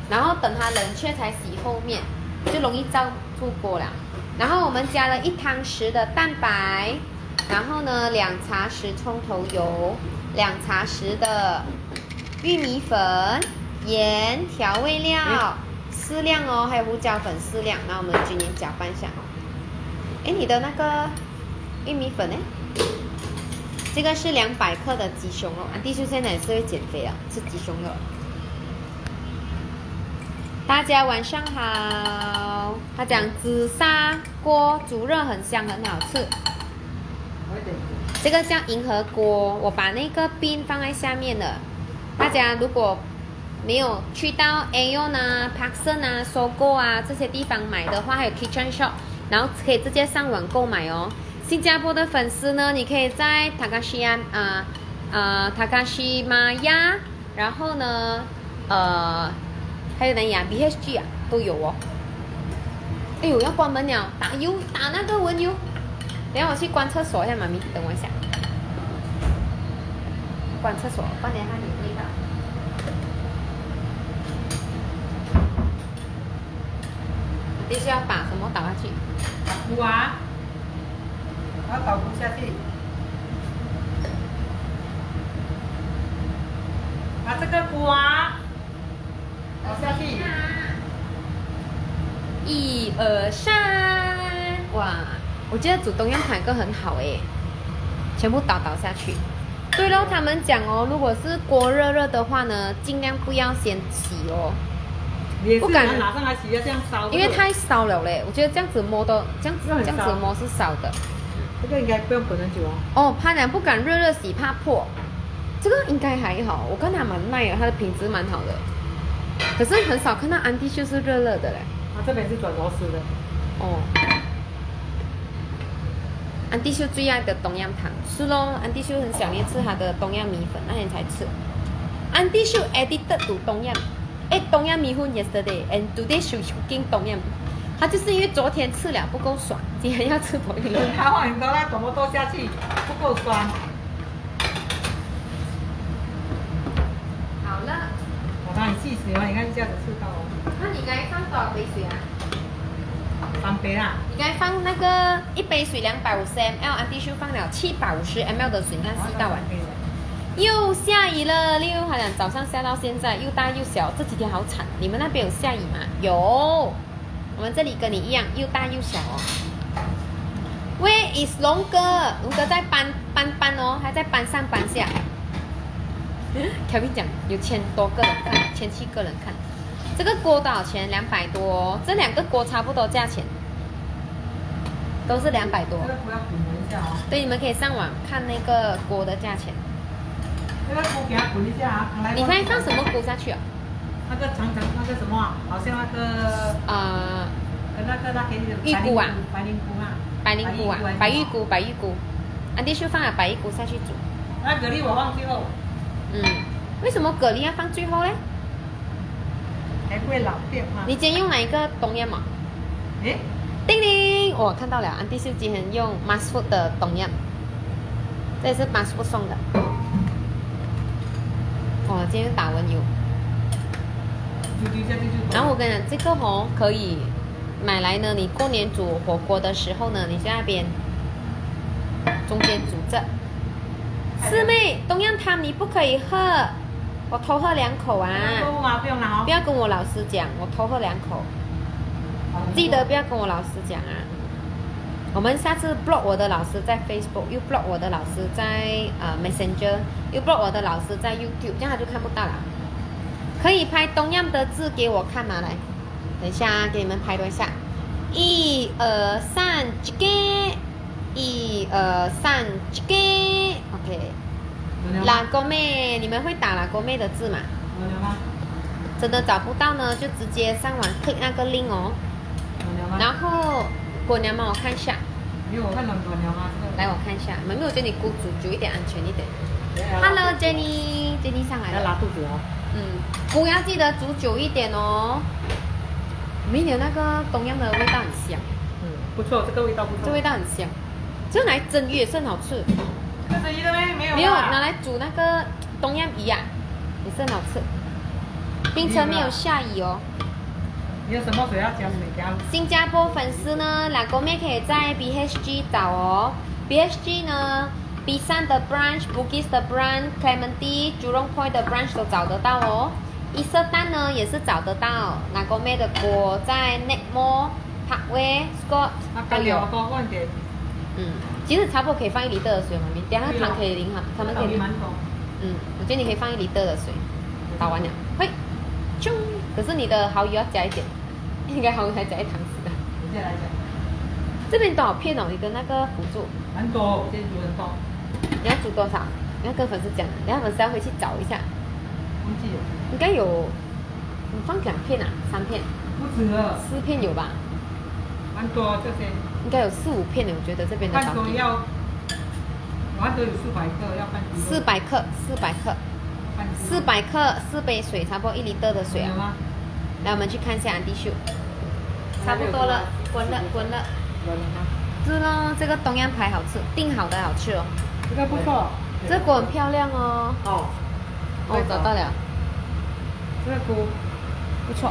然后等它冷却才洗后面，就容易罩住锅了。然后我们加了一汤匙的蛋白，然后呢两茶匙葱头油，两茶匙的玉米粉、盐、调味料适量哦，还有胡椒粉适量。那我们均匀搅拌一下。哎，你的那个玉米粉呢？这个是两百克的鸡胸肉，安迪叔现在也是会减肥啊，吃鸡胸肉。大家晚上好。他讲紫砂锅煮热很香，很好吃。这个叫银河锅，我把那个 bin 放在下面了。大家如果没有去到 Aeon 啊、Parkson 啊、Sogo 啊这些地方买的话，还有 Kitchen Shop， 然后可以直接上网购买哦。新加坡的粉丝呢，你可以在 Takashima 啊呃 Takashimaya， 然后呢呃还有哪里啊 B H G 啊都有哦。哎呦，要关门了，打油打那个温油。等下我去关厕所一下，妈咪，等我一下。关厕所，关点它有味道。必须要把什么倒下去？ 菇啊，我要倒菇下去。把这个菇啊倒下去。 一二三，哇！我觉得煮冬阴汤个很好哎，全部倒倒下去。对喽，他们讲哦，如果是锅热热的话呢，尽量不要先洗哦。 不敢拿上来洗，要这样烧。 因为太烧了嘞，我觉得这样子摸都这样子这样子摸是烧的。 这个应该不用滚很久哦。 哦，怕凉不敢热热洗，怕破。这个应该还好，我看它蛮耐的，它的品质蛮好的。可是很少看到安迪秀是热热的嘞。 啊，这边是转螺丝的。 哦。安迪秀最爱的冬阴汤是咯，安迪秀很想念吃他的冬阴米粉，那天才吃。安迪秀 addicted to 冬阴。哎，冬阴米粉 yesterday and today she cooking 冬阴。他就是因为昨天吃了不够爽，今天要吃冬阴。 他放很多那什么都下去，不够酸。 好了。 我帮你计时哦，你看这样子吃到哦。 那你该放多少杯水啊？ 三杯啦。 你该放那个一杯水两百五十 M L， 安迪秀放了七百五十 M L 的水，你看吸到完。又下雨了，六好像早上下到现在，又大又小，这几天好惨。你们那边有下雨吗？有，我们这里跟你一样，又大又小哦。Where is 龙哥？龙哥在搬搬搬哦，还在搬上搬下。Kevin 讲有千多个人看，千七个人看。这个锅多少钱？两百多哦。这两个锅差不多价钱，都是两百多。 这个锅要滚一下哦。 对，你们可以上网看那个锅的价钱。 这个锅给它滚一下啊！ 你会放什么锅下去啊？ 那个长长那个什么啊，好像那个啊， 跟那个那个玉菇啊， 白灵菇啊， 白灵菇啊，白玉菇，白玉菇。安迪秀放了白玉菇下去煮。 那蛤蜊我放最后。 嗯，为什么蛤蜊要放最后呢？ 还会老掉吗？ 你今天用哪一个冬阴嘛？ 诶， 叮叮，我、哦、看到了，安迪秀今天用 Masfood 的冬阴，这也是 Masfood 送的。哦，今天打温油。然后我跟你讲，这个哦可以买来呢，你过年煮火锅的时候呢，你在那边中间煮着。师妹，冬阴汤你不可以喝，我偷喝两口啊！ 不用拿哦。 不要跟我老师讲，我偷喝两口。记得不要跟我老师讲啊！我们下次 block 我的老师在 Facebook， 又 block 我的老师在呃 Messenger， 又 block 我的老师在 YouTube， 这样他就看不到了。可以拍东样的字给我看吗？来，等一下给你们拍多一下。一二三，这个，一二三，这个 ，OK。拉勾妹，你们会打拉勾妹的字吗？真的找不到呢，就直接上网 click 那个 link 哦。然后滚娘吗？我看一下。 因为我看到滚娘吗？ 来，我看一下。妹妹，我觉得你咕煮久一点，安全一点。Hello Jenny，Jenny 上来了。 要拉肚子哦。 嗯，菇要记得煮久一点哦。没有那个东阳的味道很香。 嗯，不错，这个味道不错。 这味道很香，就拿来蒸鱼也是很好吃。 这蒸鱼的没没有？ 没有，拿来煮那个东阳鱼啊，也是很好吃。 槟城没有下雨哦。 你有什么水要加水加？ 新加坡粉丝呢，老公妹可以在 B H G 找哦。B H G 呢 ，B 三的 branch、Bugis 的 branch、Clementi、Jurong Point 的 branch 都找得到哦。伊瑟丹呢也是找得到，老公妹的锅在 Netmore、Parkway、Scott 都有。嗯，其实差不多可以放一厘的水嘛，你等下糖可以淋哈，他们可以淋。嗯，我觉得你可以放一厘的水，打完了，嘿，啾。可是你的蚝油要加一点。应该好像才加一汤匙的。 你再来讲。 这边多少片哦？你的那个辅助？ 蛮多，我今天煮很多。 你要煮多少？你要跟粉丝讲，等下粉丝要回去找一下。 忘记了。 应该有，你放两片啊？三片？ 不止了。 四片有吧？ 蛮多这些。 应该有四五片的，我觉得这边的。 半多要，蛮多有四百克，要半。 四百克，四百克。四百克，四杯水，差不多一厘的水啊。 有吗？ 来，我们去看一下安迪秀。差不多了，滚了，滚了。是咯，这个东阳牌好吃，订好的好吃哦。 这个不错， 这个锅很漂亮哦。哦，哦，找到了。 这个锅不错，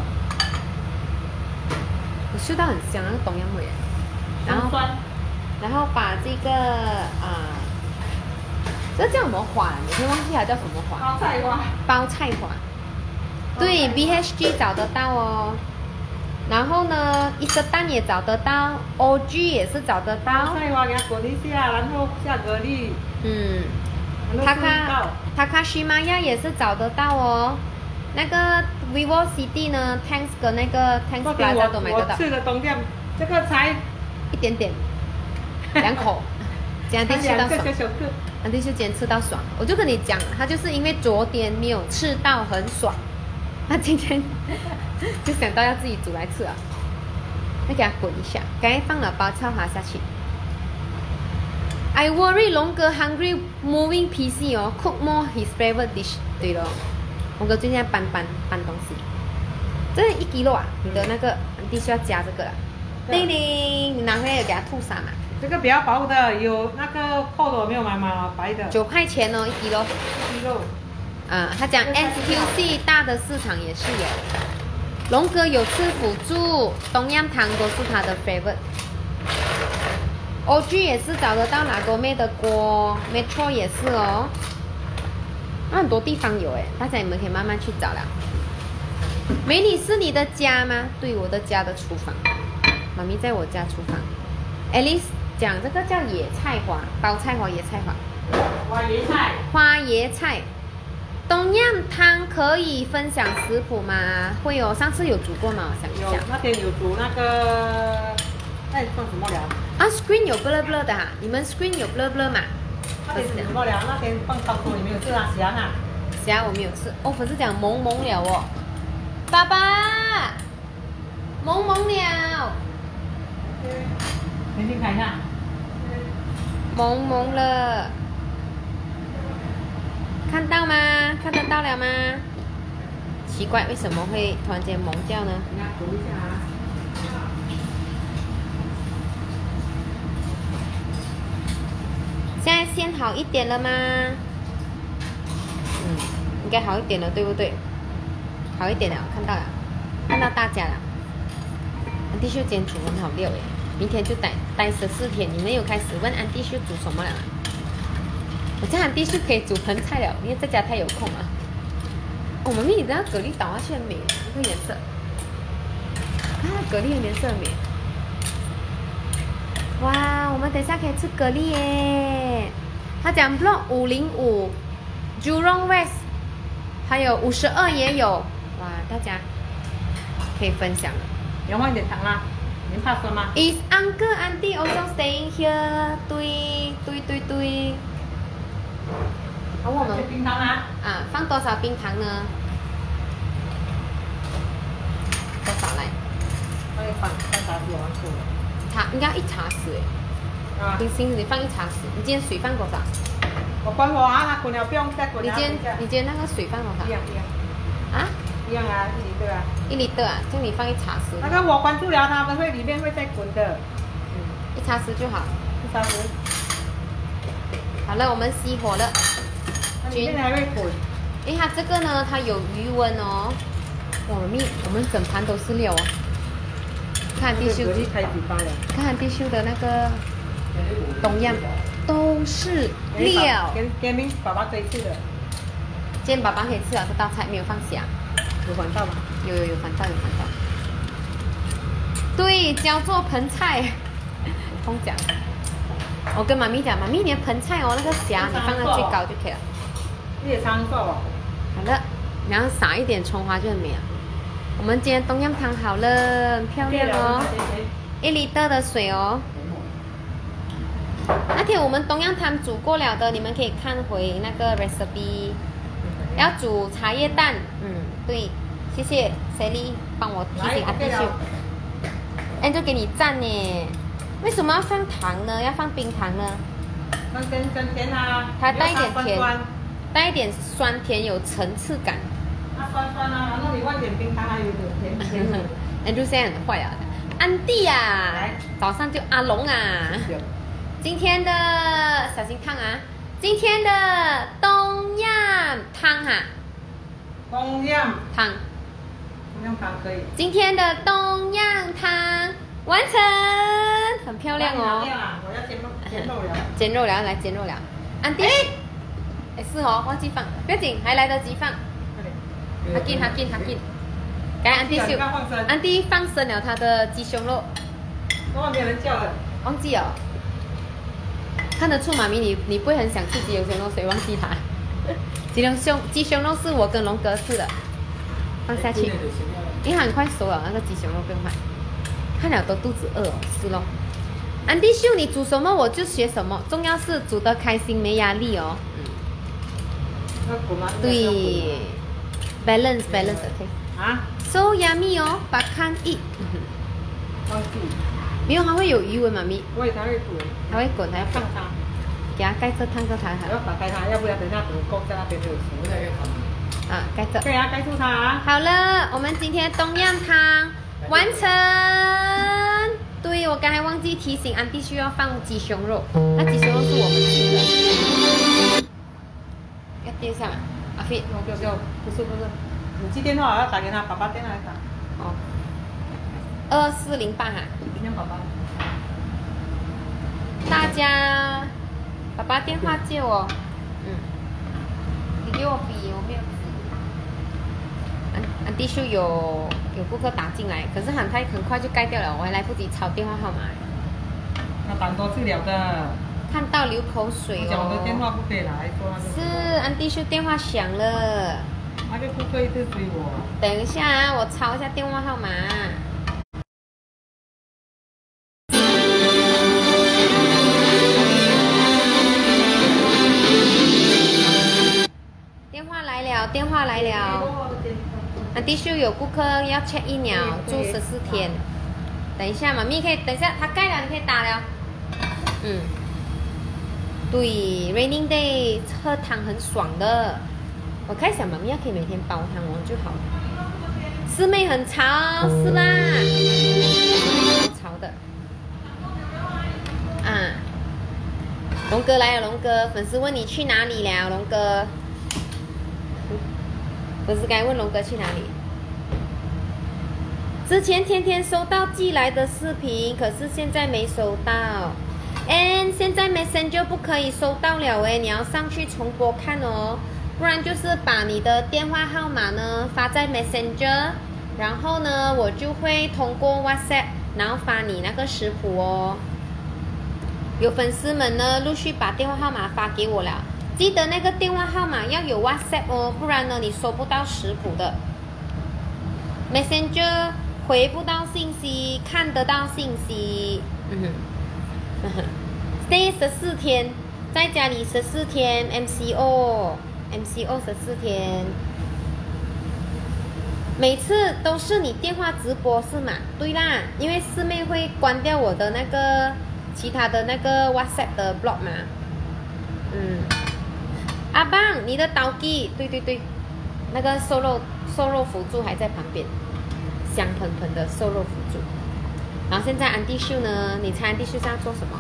我嗅到很香那个东阳味。然后，然后把这个啊，这叫什么花？每天忘记它叫什么花？ 包菜花。 包菜花。对 ，B H G 找得到哦。然后呢，伊斯丹也找得到 ，O G 也是找得到。 包菜花给它滚一下，然后下蛤蜊。 嗯，塔卡塔卡西玛亚也是找得到哦。那个 Vivo City 呢 ，Tanks 跟那个 Tanks Plaza 都买得到。 我吃的东店，这个才一点点，两口。今天吃到爽，安迪就今天吃到爽。我就跟你讲，他就是因为昨天没有吃到很爽，他今天就想到要自己煮来吃啊。再给它滚一下，刚才放了包菜花下去。I worry 龙哥 hungry moving P C 哦 ，cook more his favorite dish。对了，龙哥最近在搬搬搬东西。这一 kilo 啊，你的那个安迪需要加这个啦。叮叮，你拿回来有给它吐沙嘛？ 这个比较薄的，有那个厚的我没有买嘛，白的。 九块钱哦，一 kilo。 一 kilo。 啊，他讲 S Q C 大的市场也是有。龙哥有吃辅助，东阳汤都是他的 favorite。O G 也是找得到哪锅妹的锅 ，Metro 也是哦。那很多地方有哎，大家你们可以慢慢去找啦。美女是你的家吗？对，我的家的厨房。妈咪在我家厨房。Alice 讲这个叫野菜花，包菜花、野菜花。 花椰菜。 花椰菜。东阳汤可以分享食谱吗？会哦，上次有煮过吗？我想一下。 有，那天有煮那个，那你放什么料？ 啊 ，screen 有 blur blur 的哈，你们 screen 有 blur blur 吗？ 那天什么料？那天放超多，你没有吃啊？翔啊？ 翔我没有吃。哦，粉丝讲萌萌了哦，爸爸，萌萌了。 明天看一下。 萌萌了。看到吗？看得到了吗？奇怪，为什么会突然间萌掉呢？ 你看，读一下啊。 现在线好一点了吗？嗯，应该好一点了，对不对？好一点了，看到了，看到大家了。安迪秀今天煮很好料诶，明天就待待十四天。你们有开始问安迪秀煮什么了？我这样安迪秀可以煮盆菜了，因为在家太有空了。哦，妈咪，你知道蛤蜊倒下去很美，这个颜色。看蛤蜊的颜色很美。哇，我们等一下可以吃蛤蜊耶！他讲 block 五零五 Jurong West， 还有五十二也有。哇，大家可以分享了。 你要放一点糖啦，您怕酸吗 ？Is Uncle Auntie also staying here？ 对对对对。好，我们冰糖啊？ 啊，放多少冰糖呢？多少来？ 我要放放茶匙，我忘记了。 茶应该一茶匙哎。啊。冰心，你放一茶匙。你今天水放多少？ 我关火啊，它滚了不用再滚。 你今天你今天那个水放多少？ 一样一样。 啊？ 一样啊，一厘的啊。 一厘的啊，就你放一茶匙。 那个我关住了，它们会里面会再滚的。 嗯，一茶匙就好。 一茶匙。 好了，我们熄火了。 里面还会滚。 因为它这个呢，它有余温哦， 哇，咪，我们整盘都是料哦。看地秀，看地秀的那个东样都是料。 给给明爸爸可以吃的。 今天爸爸可以吃了这道菜，没有放虾。 有反道吗？ 有有有反道有反道。对，叫做盆菜。空讲。我跟妈咪讲，妈咪，你的盆菜哦，那个虾你放在最高就可以了。 你也长寿哦。 好了，然后撒一点葱花就很美了。我们今天冬阴汤好了，很漂亮哦，一 liter 的水哦。那天我们冬阴汤煮过了的，你们可以看回那个 recipe。要煮茶叶蛋，嗯，对，谢谢 Sally 帮我提醒阿弟秀。哎，就给你赞呢。为什么要放糖呢？要放冰糖呢？ 放跟跟甜啊。 它带一点甜，带一点酸甜，有层次感。 它酸酸啊，然后你放点冰糖，还有点甜甜。 哎，就现在很坏啊。安迪呀，早上就阿龙啊。今天的小心烫啊！今天的冬阴汤哈。 冬阴汤。 冬阴汤可以。 今天的冬阴汤完成，很漂亮哦。 我要煎肉，煎肉了。 煎肉了，来煎肉了。安迪，哎是哦，忘记放，不要紧，还来得及放。他进，他进，他进。该安迪秀，安迪放生了他的鸡胸肉。 刚刚没有人叫了。 忘记了。看得出妈咪你你不会很想吃鸡胸肉，所以忘记它。鸡胸鸡胸肉是我跟龙哥吃的，放下去。因为它很快熟了，那个鸡胸肉不用买。看了都肚子饿哦，是咯。安迪秀，你煮什么我就学什么，重要是煮得开心没压力哦。对 ，balance balance OK。 啊 ？So yummy 哦，把看一。 忘记。 没有，它会有余温，妈咪。 我以为它会滚。 它会滚，它要放它。 给它盖着烫着它。 还要打开它，要不然等下煮够在那边就有熟。 啊，盖着。 对啊，盖住它啊。 好了，我们今天冬阴汤完成。对，我刚才忘记提醒安迪需要放鸡胸肉，那鸡胸肉是我们煮的。要丢下吗？阿飞， 不要不要，不是不是，你接电话我要打给他，爸爸电话来打。 哦。二四零八哈。 今天爸爸。 大家，爸爸电话借我。嗯。你给我笔，我没有纸。安安迪秀有有顾客打进来，可是很快很快就盖掉了，我还来不及抄电话号码。 要打多次了的。 看到流口水哦。 我讲我的电话不可以来说。 是安迪秀电话响了。 那个顾客一直追我。 等一下啊，我抄一下电话号码。电话来了，电话来了。安迪秀有顾客要 check 一秒，住十四天。等一下，妈咪可以等一下，他盖了，你可以打了。嗯。对 ，raining day 喝汤很爽的。我开想妈咪要可以每天煲汤哦就好了。师妹很潮，是啦，很潮的。啊，龙哥来了，龙哥，粉丝问你去哪里了，龙哥。粉丝该问龙哥去哪里。之前天天收到寄来的视频，可是现在没收到。And 现在 Messenger 不可以收到了哎，你要上去重播看哦，不然就是把你的电话号码呢发在 Messenger， 然后呢我就会通过 WhatsApp， 然后发你那个食谱哦。有粉丝们呢陆续把电话号码发给我了，记得那个电话号码要有 WhatsApp 哦，不然呢你收不到食谱的。Messenger 回不到信息，看得到信息。嗯哼。Stay 十四天，在家里十四天 ，M C O，M C O 十四天，每次都是你电话直播是吗？对啦，因为师妹会关掉我的那个其他的那个 WhatsApp 的 block 嘛。嗯，阿棒，你的刀机，对对对，那个瘦肉瘦肉辅助还在旁边，香喷喷的瘦肉辅助。然后现在安迪秀呢？你猜安迪秀是要做什么？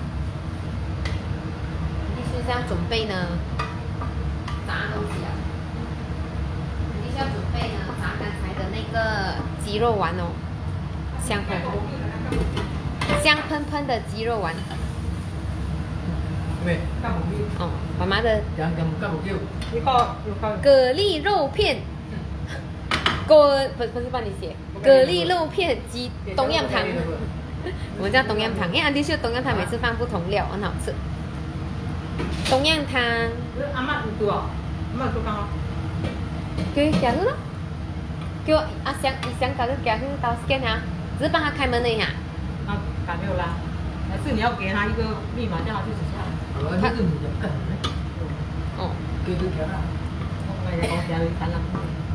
安迪秀是要准备呢炸东西啊。安迪秀要准备呢炸刚才的那个鸡肉丸哦，香喷喷，香喷喷的鸡肉丸。 咩？干唔叫？ 哦，妈妈的人咁干唔叫？ 你靠，你靠。 蛤蜊肉片，蛤不不是帮你写，蛤蜊肉片鸡冬阴汤，我们叫冬阴汤，因为安迪秀冬阴汤每次放不同料，很好吃。冬阴汤。 阿媽唔做啊？阿媽做干嗎？ 叫佢行去咯，叫阿香伊香搞就行去到 scan 啊，只是帮他开门而已啊。 啊，打没有啦。还是你要给他一个密码，叫他去指下。 我呢個唔入緊咩？ 哦。 叫佢行啦。 我也講家裡談啦。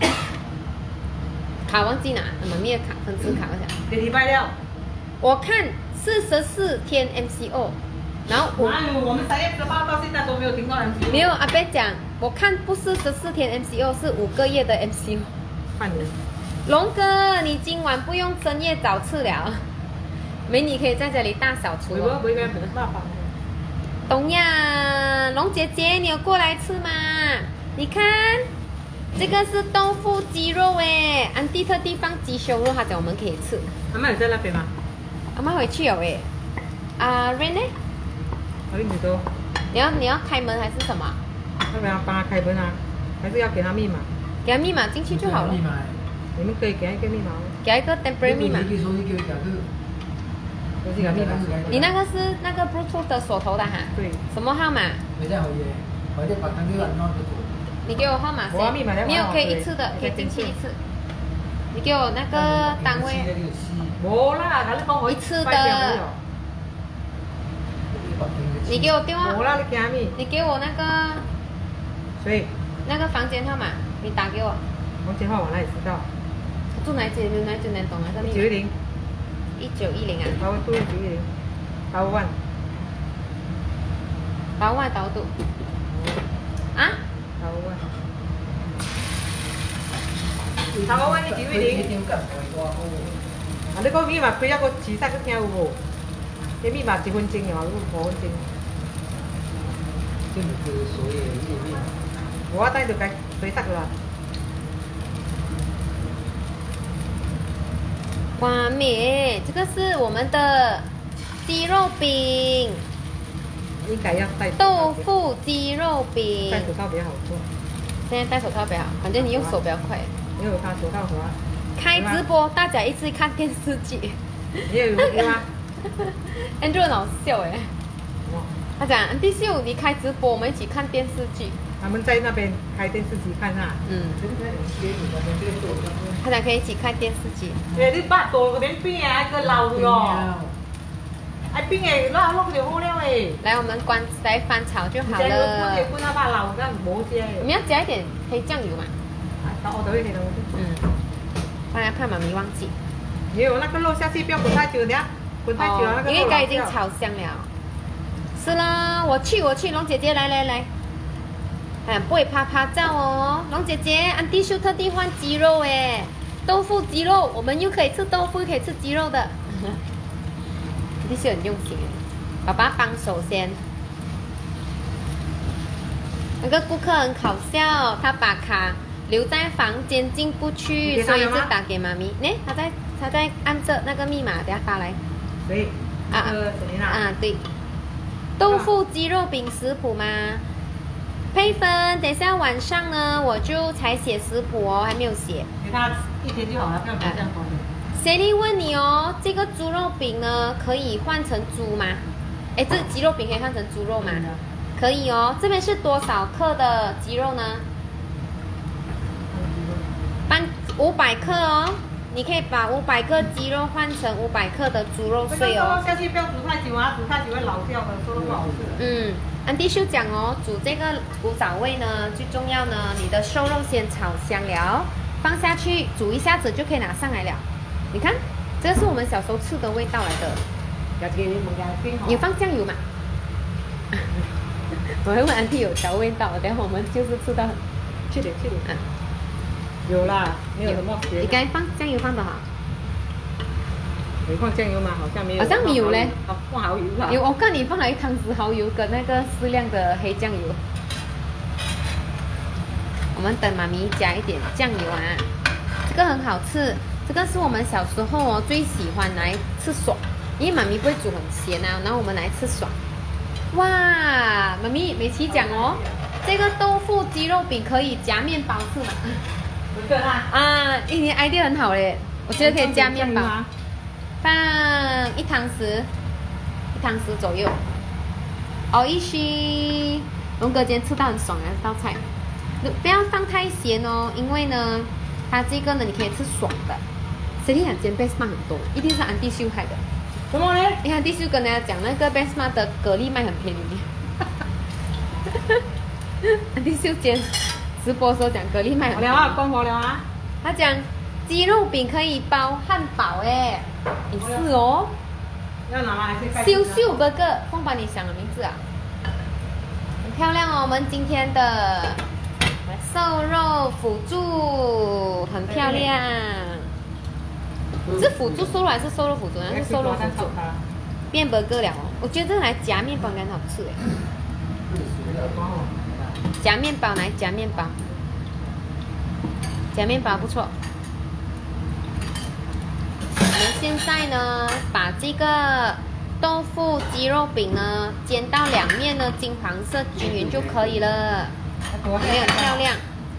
卡忘記拿，媽咪的卡分支卡我想。 幾禮拜了？ 我看四十四天 M C O。然后我， 哪有？我们三月十八到现在都没有听到 M C O。 没有阿伯讲，我看不是十四天 M C O， 是五个月的 M C O。 半年。 龙哥，你今晚不用深夜早吃了，美女可以在这里大扫除、哦。 不会不会麻烦。 东亚，龙姐姐，你有过来吃吗？你看，这个是豆腐鸡肉哎，安迪特地放鸡胸肉，他讲我们可以吃。 阿媽有在那邊嗎？ 阿媽回去有哎。啊 ，Rain 呢？ 我跟你說， 你要你要开门还是什么？ 要不要幫他開門啊？還是要給他密碼？ 给他密碼進去就好了。 密碼。 你們可以給他一個密碼。 给他一個 temporary 密碼。 你手機叫佢行去。 我這個密碼。 你那個是那個 Bluetooth 的鎖頭的哈？ 對。 什麼號碼？ 沒在好嘢，或者把燈給按到就做。 你給我號碼先。沒有可以一次的，可以進去一次。你給我那個單位。 冇啦，他是幫我一次的。你給我電話。 冇啦，你加密。 你給我那個。 所以。 那個房間號碼，你打給我。 房間號碼哪裡知道？ 住哪間？哪間能懂啊？ 一九一零。 一九一零啊。 台灣住一九一零。台灣。 台灣島度。啊？ 台灣。台灣一九一零。啊！你個密碼開一個磁塞，你聽有無？你密碼一分鐘嘅嘛，如五分鐘。 這唔係所謂嘅密碼。 我帶就該隨塞啦。 哇美，這個是我們的雞肉餅。 應該要戴豆腐雞肉餅。 戴手套比較好做。 現在戴手套比較好，反正你用手比較快。 沒有他手套滑。 開直播，大家一起看電視劇。 你有有嗎 ？Andrew 很好笑哎。他講安迪秀，你開直播，我們一起看電視劇。 他們在那邊開電視機看啊。 嗯。他講可以一起看電視劇。 誒，你把ตัว個邊邊啊，個老喲。哎，邊誒，老老個就好了誒。 來，我們關來翻炒就好了。 你關那把老個冇啫。 我們要加一點黑醬油嘛。 到我都會給的。 嗯。不然怕媽咪忘記。 也有那個肉下去，不要滾太久，等下滾太久了那個肉老掉。 因為該已經炒香了。是啦，我去我去，龍姐姐來來來。哎，不會拍拍照哦，龍姐姐，安迪秀特地換雞肉哎，豆腐雞肉，我們又可以吃豆腐，又可以吃雞肉的。安迪秀很用心，爸爸幫手先。那個顧客很搞笑，他把卡留在房間進不去，所以就打給媽咪。呢，他在他在按着那個密碼，等下發來。 所以啊啊對，豆腐雞肉餅食譜嗎？配分，等一下晚上呢，我就才寫食譜哦，還沒有寫。 給他一天就好了，不要這樣搞。 誰嚟問你哦？這個豬肉餅呢，可以換成豬嗎？哎，這雞肉餅可以換成豬肉嗎？可以哦。這邊是多少克的雞肉呢？半五百克哦。你可以把五百克雞肉換成五百克的豬肉碎哦。 下去不要煮太久啊，煮太久會老掉的，說得不好吃。 嗯。安迪秀講哦，煮這個古早味呢，最重要呢，你的瘦肉先炒香了，放下去煮一下子就可以拿上來了。你看，這個是我們小時候吃的味道來的。你放醬油嘛？我會問安迪有調味道，等下我們就是吃到去點去點。嗯，有啦，沒有什麼。 你該放醬油放得好。 你放醬油嗎？好像沒有。 好像沒有嘞。 放蠔油啦。 有，我看你放了一湯匙蠔油跟那個適量的黑醬油。我們等媽咪加一點醬油啊，這個很好吃。 这个是我们小时候哦最喜欢来吃爽，因为妈咪不会煮很咸啊，然后我们来吃爽。哇，妈咪美琪讲哦，这个豆腐鸡肉饼可以夹面包是吗？ 不是啊。 啊，你的 idea 很好嘞，我觉得可以加面包，放一汤匙，一汤匙左右。哦，一须，龙哥今天吃到很爽啊，这道菜，不要放太咸哦，因为呢，它这个呢你可以吃爽的。谁跟你讲今天 Bestmart 很多，一定是安迪秀害的。 什么呢？ 你看安迪秀跟大家讲那个 Bestmart 的蛤蜊卖很便宜。安迪秀今天直播的时候讲蛤蜊卖很便宜。 好了啊，关火了啊。 他讲鸡肉饼可以包汉堡哎，你是哦。 要拿吗？还是盖？ 秀秀 burger， 凤把你想的名字啊，很漂亮哦。我们今天的瘦肉辅助很漂亮，是辅助瘦肉还是瘦肉辅助？还是瘦肉辅助？变 burger 了哦，我觉得这个来夹面包应该很好吃哎。夹面包来夹面包，夹面包不错。我们现在呢，把这个豆腐鸡肉饼呢煎到两面呢金黄色均匀就可以了，有没有很漂亮？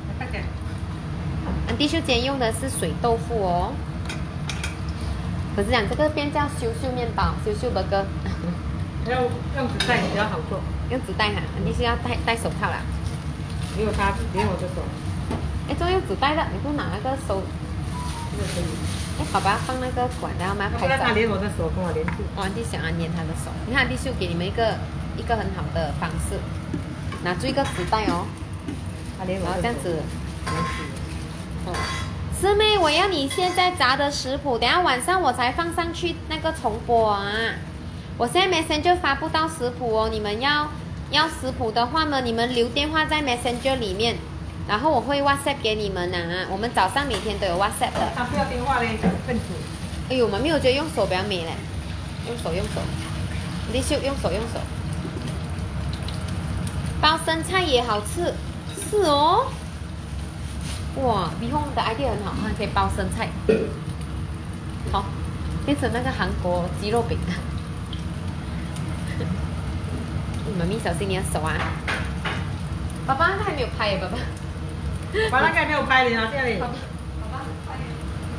安迪秀今天用的是水豆腐哦，可是讲这个边叫羞羞面包，羞羞 burger。 要用纸袋比较好做， 用纸袋哈，安迪秀要戴戴手套啦。 没有它，连我的手。 哎，这用纸袋的，你不拿那个手？ 这个可以。 哎，爸爸放那个管，然后我们要拍照。 他连我的手跟我连住。 哦，安迪想要粘他的手。你看，安迪秀给你们一个一个很好的方式，拿住一个纸袋哦， 他连我然后这样子。 连住。 哦，师妹，我要你现在炸的食谱，等下晚上我才放上去那个重播啊。我现在 Messenger 发不到食谱哦，你们要要食谱的话呢，你们留电话在 Messenger 里面。然后我会 WhatsApp 给你们啊，我们早上每天都有 WhatsApp 的。 他不要电话嘞，更苦。 哎呦，妈咪，我觉得用手比较美嘞，用手用手，李秀用手用手。包生菜也好吃，是哦。哇，比红的 idea 很好，还可以包生菜。好，变成那个韩国鸡肉饼。妈咪小心你的手啊！爸爸他还没有拍耶，爸爸。 把那个还没有拍，你拿这里。 爸爸，爸爸快点。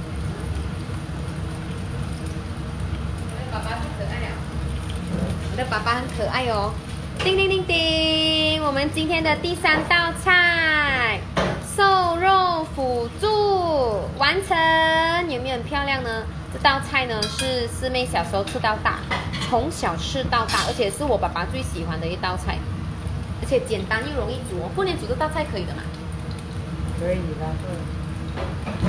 我的爸爸很可爱了。我的爸爸很可爱哦。叮叮叮叮，我们今天的第三道菜，瘦肉辅助完成，有没有很漂亮呢？这道菜呢是师妹小时候吃到大，从小吃到大，而且是我爸爸最喜欢的一道菜，而且简单又容易煮哦。过年煮这道菜可以的嘛？ 可以的，对。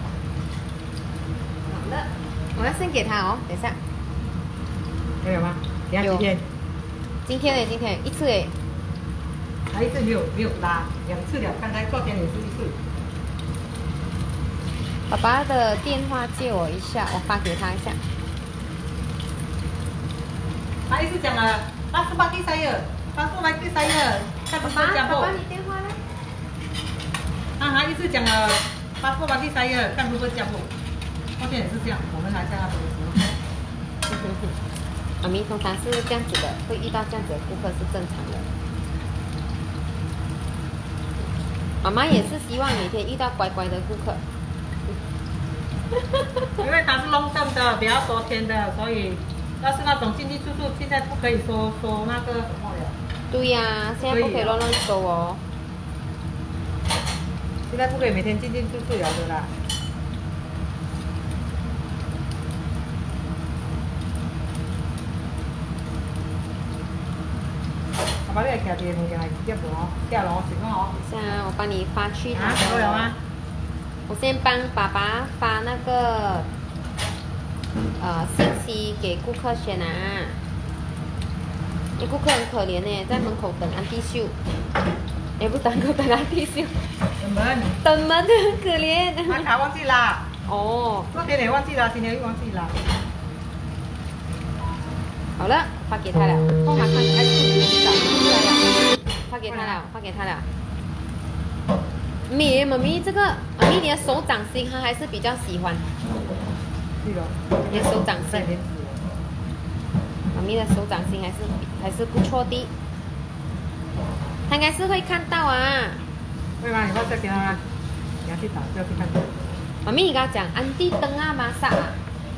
好的，我要先给他哦，等一下。 还有吗？等下几天？ 今天呢？今天一次哎。 还一次没有没有拉，两次了。刚才昨天也是一次。 爸爸的电话借我一下，我发给他一下。 他一直讲了，八十八 G saya，八十八 G saya，看不爸爸， 家不？ 爸爸，你电话呢？ 啊，他一直讲了，八十八 G saya，看不不家不？昨天也是这样，我们来在那边的时候。 妈咪通常是这样子的，会遇到这样子的顾客是正常的。妈妈也是希望每天遇到乖乖的顾客。 因为它是long term的，比较多天的，所以要是那种进进出出，现在不可以说说那个什么了。 对呀、啊，现在不可以乱乱收哦。 现在不可以每天进进出出了的啦。爸爸，你来骑电动来直接哦，下楼行哦。 等一下，我帮你发去他啊， 的。 有了吗？ 我先帮爸爸发那个呃信息给顾客先啊。那顾客很可怜呢，在门口等安迪秀，也不等口等安迪秀。 等门。 等门的很可怜。 他卡忘记啦。 哦。 昨天也忘记了，今天又忘记了。 好了，发给他了。他看，哎，找出来了，发给他了，发给他了。 咪妈咪这个妈咪你的手掌心他还是比较喜欢， 对了， 你的手掌心，妈咪的手掌心还是还是不错的，他应该是会看到啊。 会吗？你要再给他吗？你要去打，不要去看。 妈咪你跟他讲，安迪灯啊masak啊。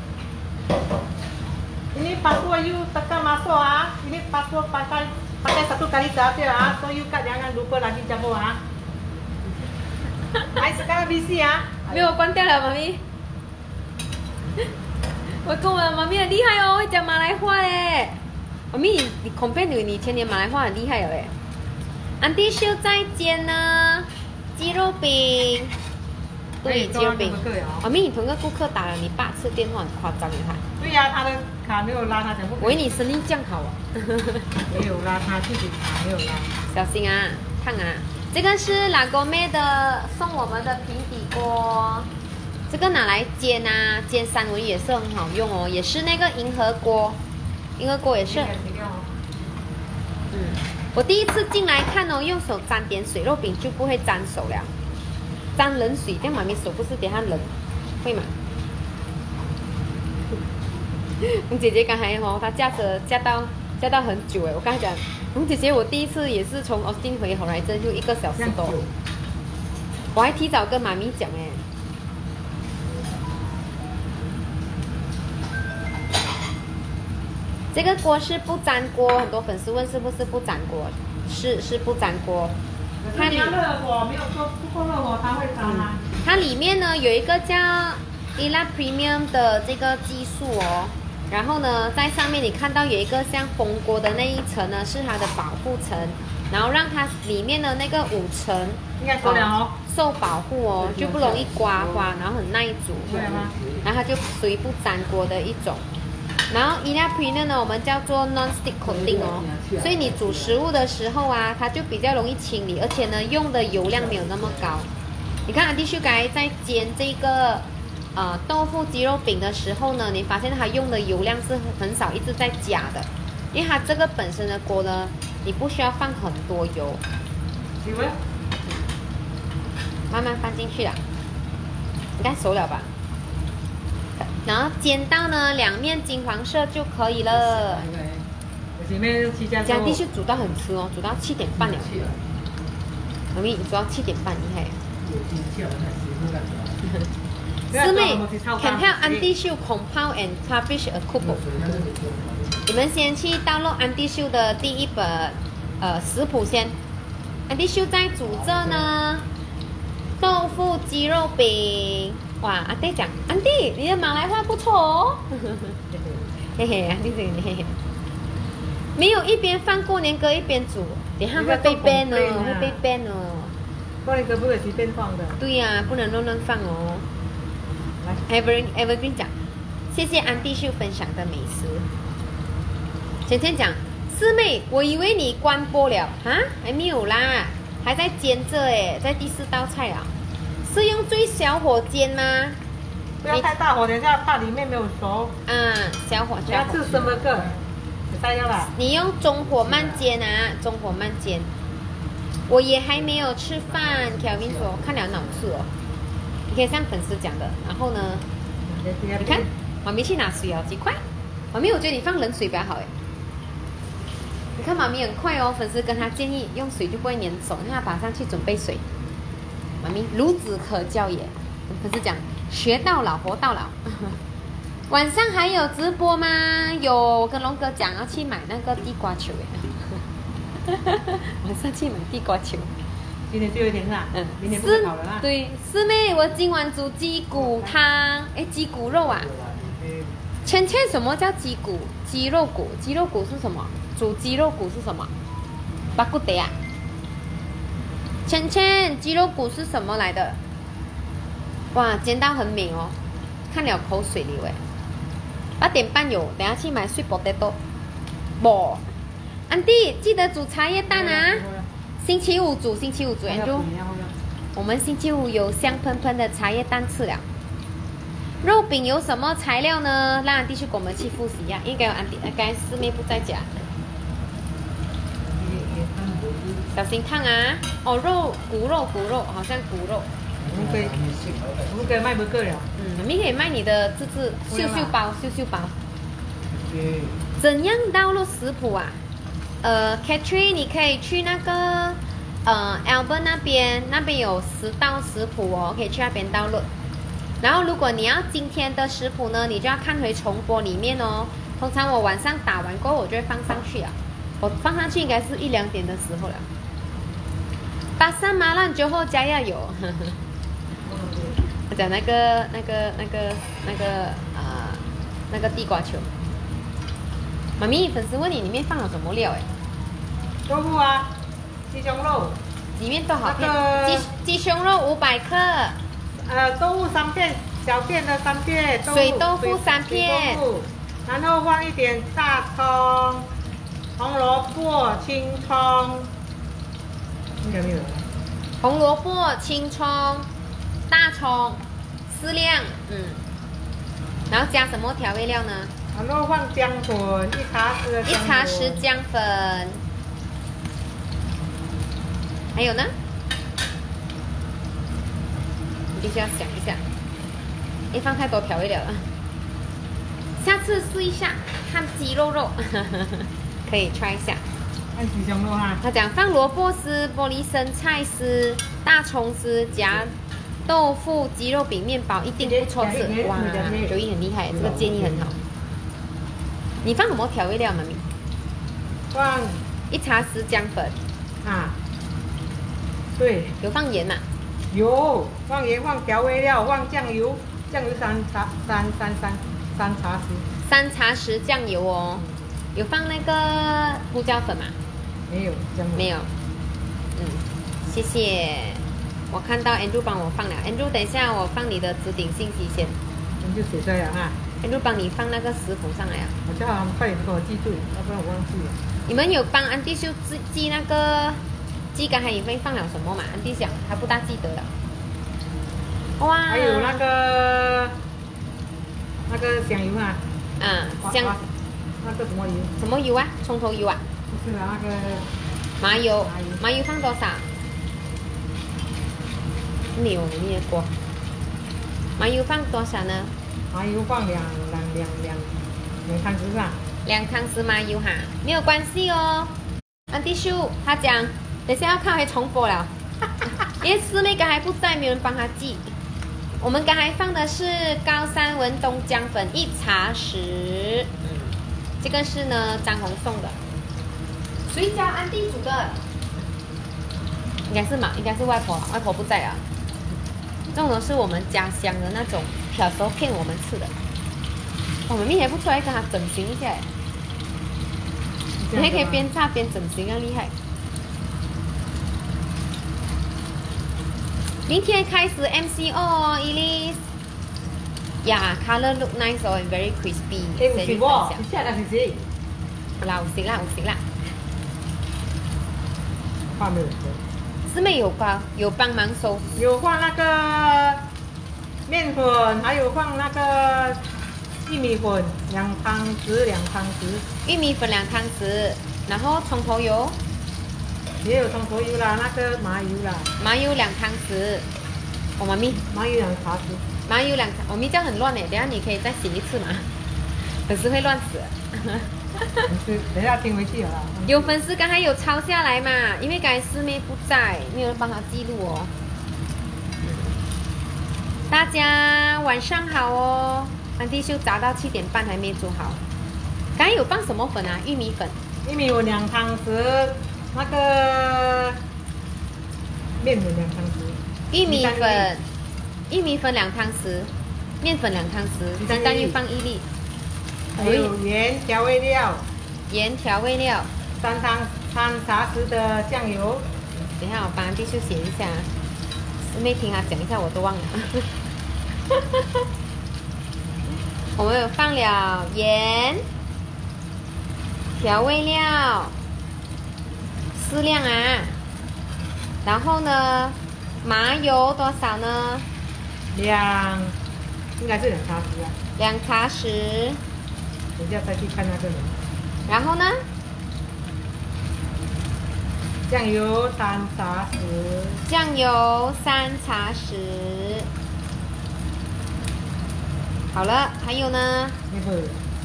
Ini password you tekan masuk ah. Ini password pakai pakai satu kali saja ah. So you kat jangan lupa lagi cabut ah. I sekarang busy ah. 没有关掉了，妈咪。我跟我的妈咪很厉害哦，会讲马来话嘞。妈咪，你你 compare 你你前年马来话很厉害了嘞。安迪秀在煎呢，鸡肉饼。对，鸡肉饼。妈咪，你同个顾客打了你八次电话，很夸张你看。 对呀、啊，他的卡没有拉，他全部。 我以为你生意这样好啊。 没有拉，他自己卡没有拉。 小心啊，烫啊！这个是拉锅妹的送我们的平底锅，这个拿来煎啊，煎三文鱼也是很好用哦，也是那个银河锅，银河锅也是。嗯，我第一次进来看哦，用手沾点水，肉饼就不会沾手了。沾冷水，这样妈咪手不是等下冷，会吗？红姐姐刚才哦，她驾车驾到驾到很久哎，我刚才讲，红姐姐我第一次也是从奥斯汀回红来镇就一个小时多，我还提早跟妈咪讲哎。这个锅是不粘锅，很多粉丝问是不是不粘锅，是是不粘锅。 它里热火没有说不够热火，它会粘吗？ 它里面呢有一个叫 Ela Premium 的这个技术哦，然后呢在上面你看到有一个像封锅的那一层呢是它的保护层，然后让它里面的那个五层应该收了哦， 受保护哦，就不容易刮花，然后很耐煮，然后它就属于不粘锅的一种。然后 Ela Premium 呢，我们叫做 non-stick coating 哦，所以你煮食物的时候啊，它就比较容易清理，而且呢，用的油量没有那么高。你看安迪秀该在煎这个呃豆腐鸡肉饼的时候呢，你发现它用的油量是很少，一直在加的，因为它这个本身的锅呢，你不需要放很多油，慢慢放进去了，应该熟了吧？然后煎到呢两面金黄色就可以了。这样必须煮到很迟哦，煮到七点半了。妈咪，你煮到七点半，厉害。师妹 ，can help Auntie Shu compile and publish a cookbook。你们先去download Auntie Shu的第一本呃食谱先。Auntie Shu在煮这呢，豆腐鸡肉饼。哇，阿弟讲，安迪，你的马来话不错哦，嘿嘿，安迪这个嘿嘿，没有一边放过年歌一边煮，等下会被 ban 哦，会被 ban 哦。 过年歌不可以随便放的。 对呀、啊，不能乱乱放哦。来 ，Ever Evergreen 讲，谢谢安迪秀分享的美食。芊芊讲，师妹，我以为你关播了啊，还没有啦，还在煎着哎，在第四道菜啊。是用最小火煎吗？ 不要太大火，等一下怕里面没有熟。 啊，小火。 你要吃什么个？你再要啦。 你用中火慢煎啊，中火慢煎。我也还没有吃饭 ，Kevin 说看了很好吃哦。你可以像粉丝讲的，然后呢，你看妈咪去拿水哦，几块？妈咪，我觉得你放冷水比较好哎。你看妈咪很快哦，粉丝跟他建议用水就不会粘手，让他马上去准备水。妈咪孺子可教也，粉丝讲学到老活到老。晚上还有直播吗？有，我跟龙哥讲要去买那个地瓜球耶。晚上去买地瓜球。 今天最后一天是吧？嗯，明天不考了啦。 对，师妹，我今晚煮鸡骨汤，哎，鸡骨肉啊。芊芊，什么叫鸡骨？鸡肉骨？鸡肉骨是什么？煮鸡肉骨是什么？巴骨得啊。芊芊，鸡肉骨是什么来的？哇，煎到很美哦，看了口水流哎。八点半有，等下去买碎 potato。不，安迪记得煮茶叶蛋啊！星期五煮，星期五煮 ，Andrew。我们星期五有香喷喷的茶叶蛋吃了。肉饼有什么材料呢？让安迪去跟我们去复习一下，应该有安迪，刚才师妹不在家。 小心烫啊！哦，肉骨肉骨肉，好像骨肉。 我们可以，我们可以卖不够了。 嗯，我们可以卖你的自制秀秀包，秀秀包。 对。 怎样download食谱啊？呃 ，Catherine， 你可以去那个呃 Albert 那边，那边有十道食谱哦，可以去那边download。然后如果你要今天的食谱呢，你就要看回重播里面哦。通常我晚上打完过后，我就会放上去啊。我放上去应该是一两点的时候了。巴沙麻辣酒后加要有。我讲那个那个那个那个呃那个地瓜球。妈咪，粉丝问你里面放了什么料？哎， 豆腐啊，鸡胸肉。 里面多少片？ 那个、 鸡鸡胸肉五百克。 呃，豆腐三片，小片的三片。 水豆腐三片。 然后放一点大葱、红萝卜、青葱。应该没有了。 红萝卜、青葱、大葱，适量，嗯。然后加什么调味料呢？ 然后放姜粉，一茶匙的姜粉。 一茶匙姜粉。还有呢？你必须要想一下，一放太多调味料了。下次试一下看鸡肉肉，可以 try 一下。 看鸡胸肉哈。 他讲放萝卜丝、玻璃生菜丝、大葱丝，夹豆腐、鸡肉饼、面包，一定不错吃。哇，九一很厉害，这个建议很好。你放什么调味料，妈咪？ 放一茶匙姜粉。 啊。对。 有放盐呐？ 有，放盐，放调味料，放酱油，酱油三茶三三三三茶匙。 三茶匙酱油哦。有放那个胡椒粉吗？ 没有， 没有。嗯，谢谢。我看到 Andrew 帮我放了 ，Andrew 等一下我放你的指顶信息先。 你就写出来了哈。 Andrew 帮你放那个食谱上来啊。 我叫他们快点给我记住，要不然我忘记了。 你们有帮安迪秀记记那个记刚才你会放了什么嘛？安迪讲还不大记得了。哇！ 还有那个那个香油啊。 啊，香。 那个什么油？ 什么油啊？葱头油啊？ 不是啊，那个麻油。麻油放多少？没有捏过。麻油放多少呢？ 麻油放两两两两两汤匙吧。 两汤匙麻油哈，没有关系哦。安迪秀他讲，等下要看回重播了，因为师妹刚才不在，没有人帮他记。我们刚才放的是高山文东姜粉一茶匙。这个是呢，张红送的，水饺安迪煮的，应该是嘛，应该是外婆，外婆不在啊。这种都是我们家乡的那种小时候骗我们吃的。我们明天不出来跟他整形一下，你还可以边炸边整形，啊，厉害。明天开始 M C O 哦 ，Elise。Yeah, color look nice or very crispy. 哎，有食喎，你下來食食。 啦，有食啦，有食啦。 放沒有？ 师妹有帮有帮忙收。 有放那个面粉，还有放那个玉米粉，两汤匙，两汤匙。 玉米粉两汤匙，然后葱头油。 也有葱头油啦，那个麻油啦。 麻油两汤匙。我妈咪。 麻油两茶匙。 麻油两茶，我咪这样很乱哎，等下你可以再洗一次嘛，粉丝会乱死。 等一下听回去好了。 有粉丝刚才有抄下来嘛，因为刚才师妹不在，没有人帮他记录哦。大家晚上好哦，安迪秀炸到七点半还没煮好。刚才有放什么粉啊？玉米粉。 玉米粉两汤匙，那个面粉两汤匙。 玉米粉。玉米粉两汤匙，面粉两汤匙，鸡蛋又放一粒， 还有盐调味料， 盐调味料， 三汤三茶匙的酱油。 等一下我帮安迪秀写一下，师妹听他讲一下我都忘了。我们有放了盐、调味料，适量啊。然后呢，麻油多少呢？ 两，应该是两茶匙啊。 两茶匙。 等一下再去看那个人。 然后呢？ 酱油三茶匙， 酱油三茶匙。好了，还有呢？ 那个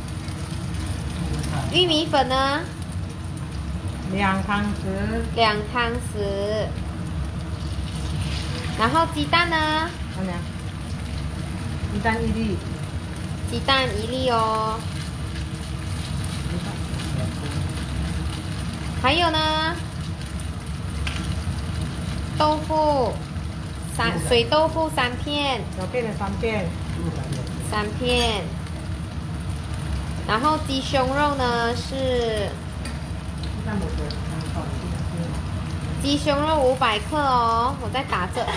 玉米粉呢？ 两汤匙， 两汤匙。然后鸡蛋呢？ 好两，鸡蛋一粒， 鸡蛋一粒哦。还有呢？豆腐三水豆腐三片， 小片的三片， 三片。然后鸡胸肉呢是鸡胸肉五百克哦，我在打折。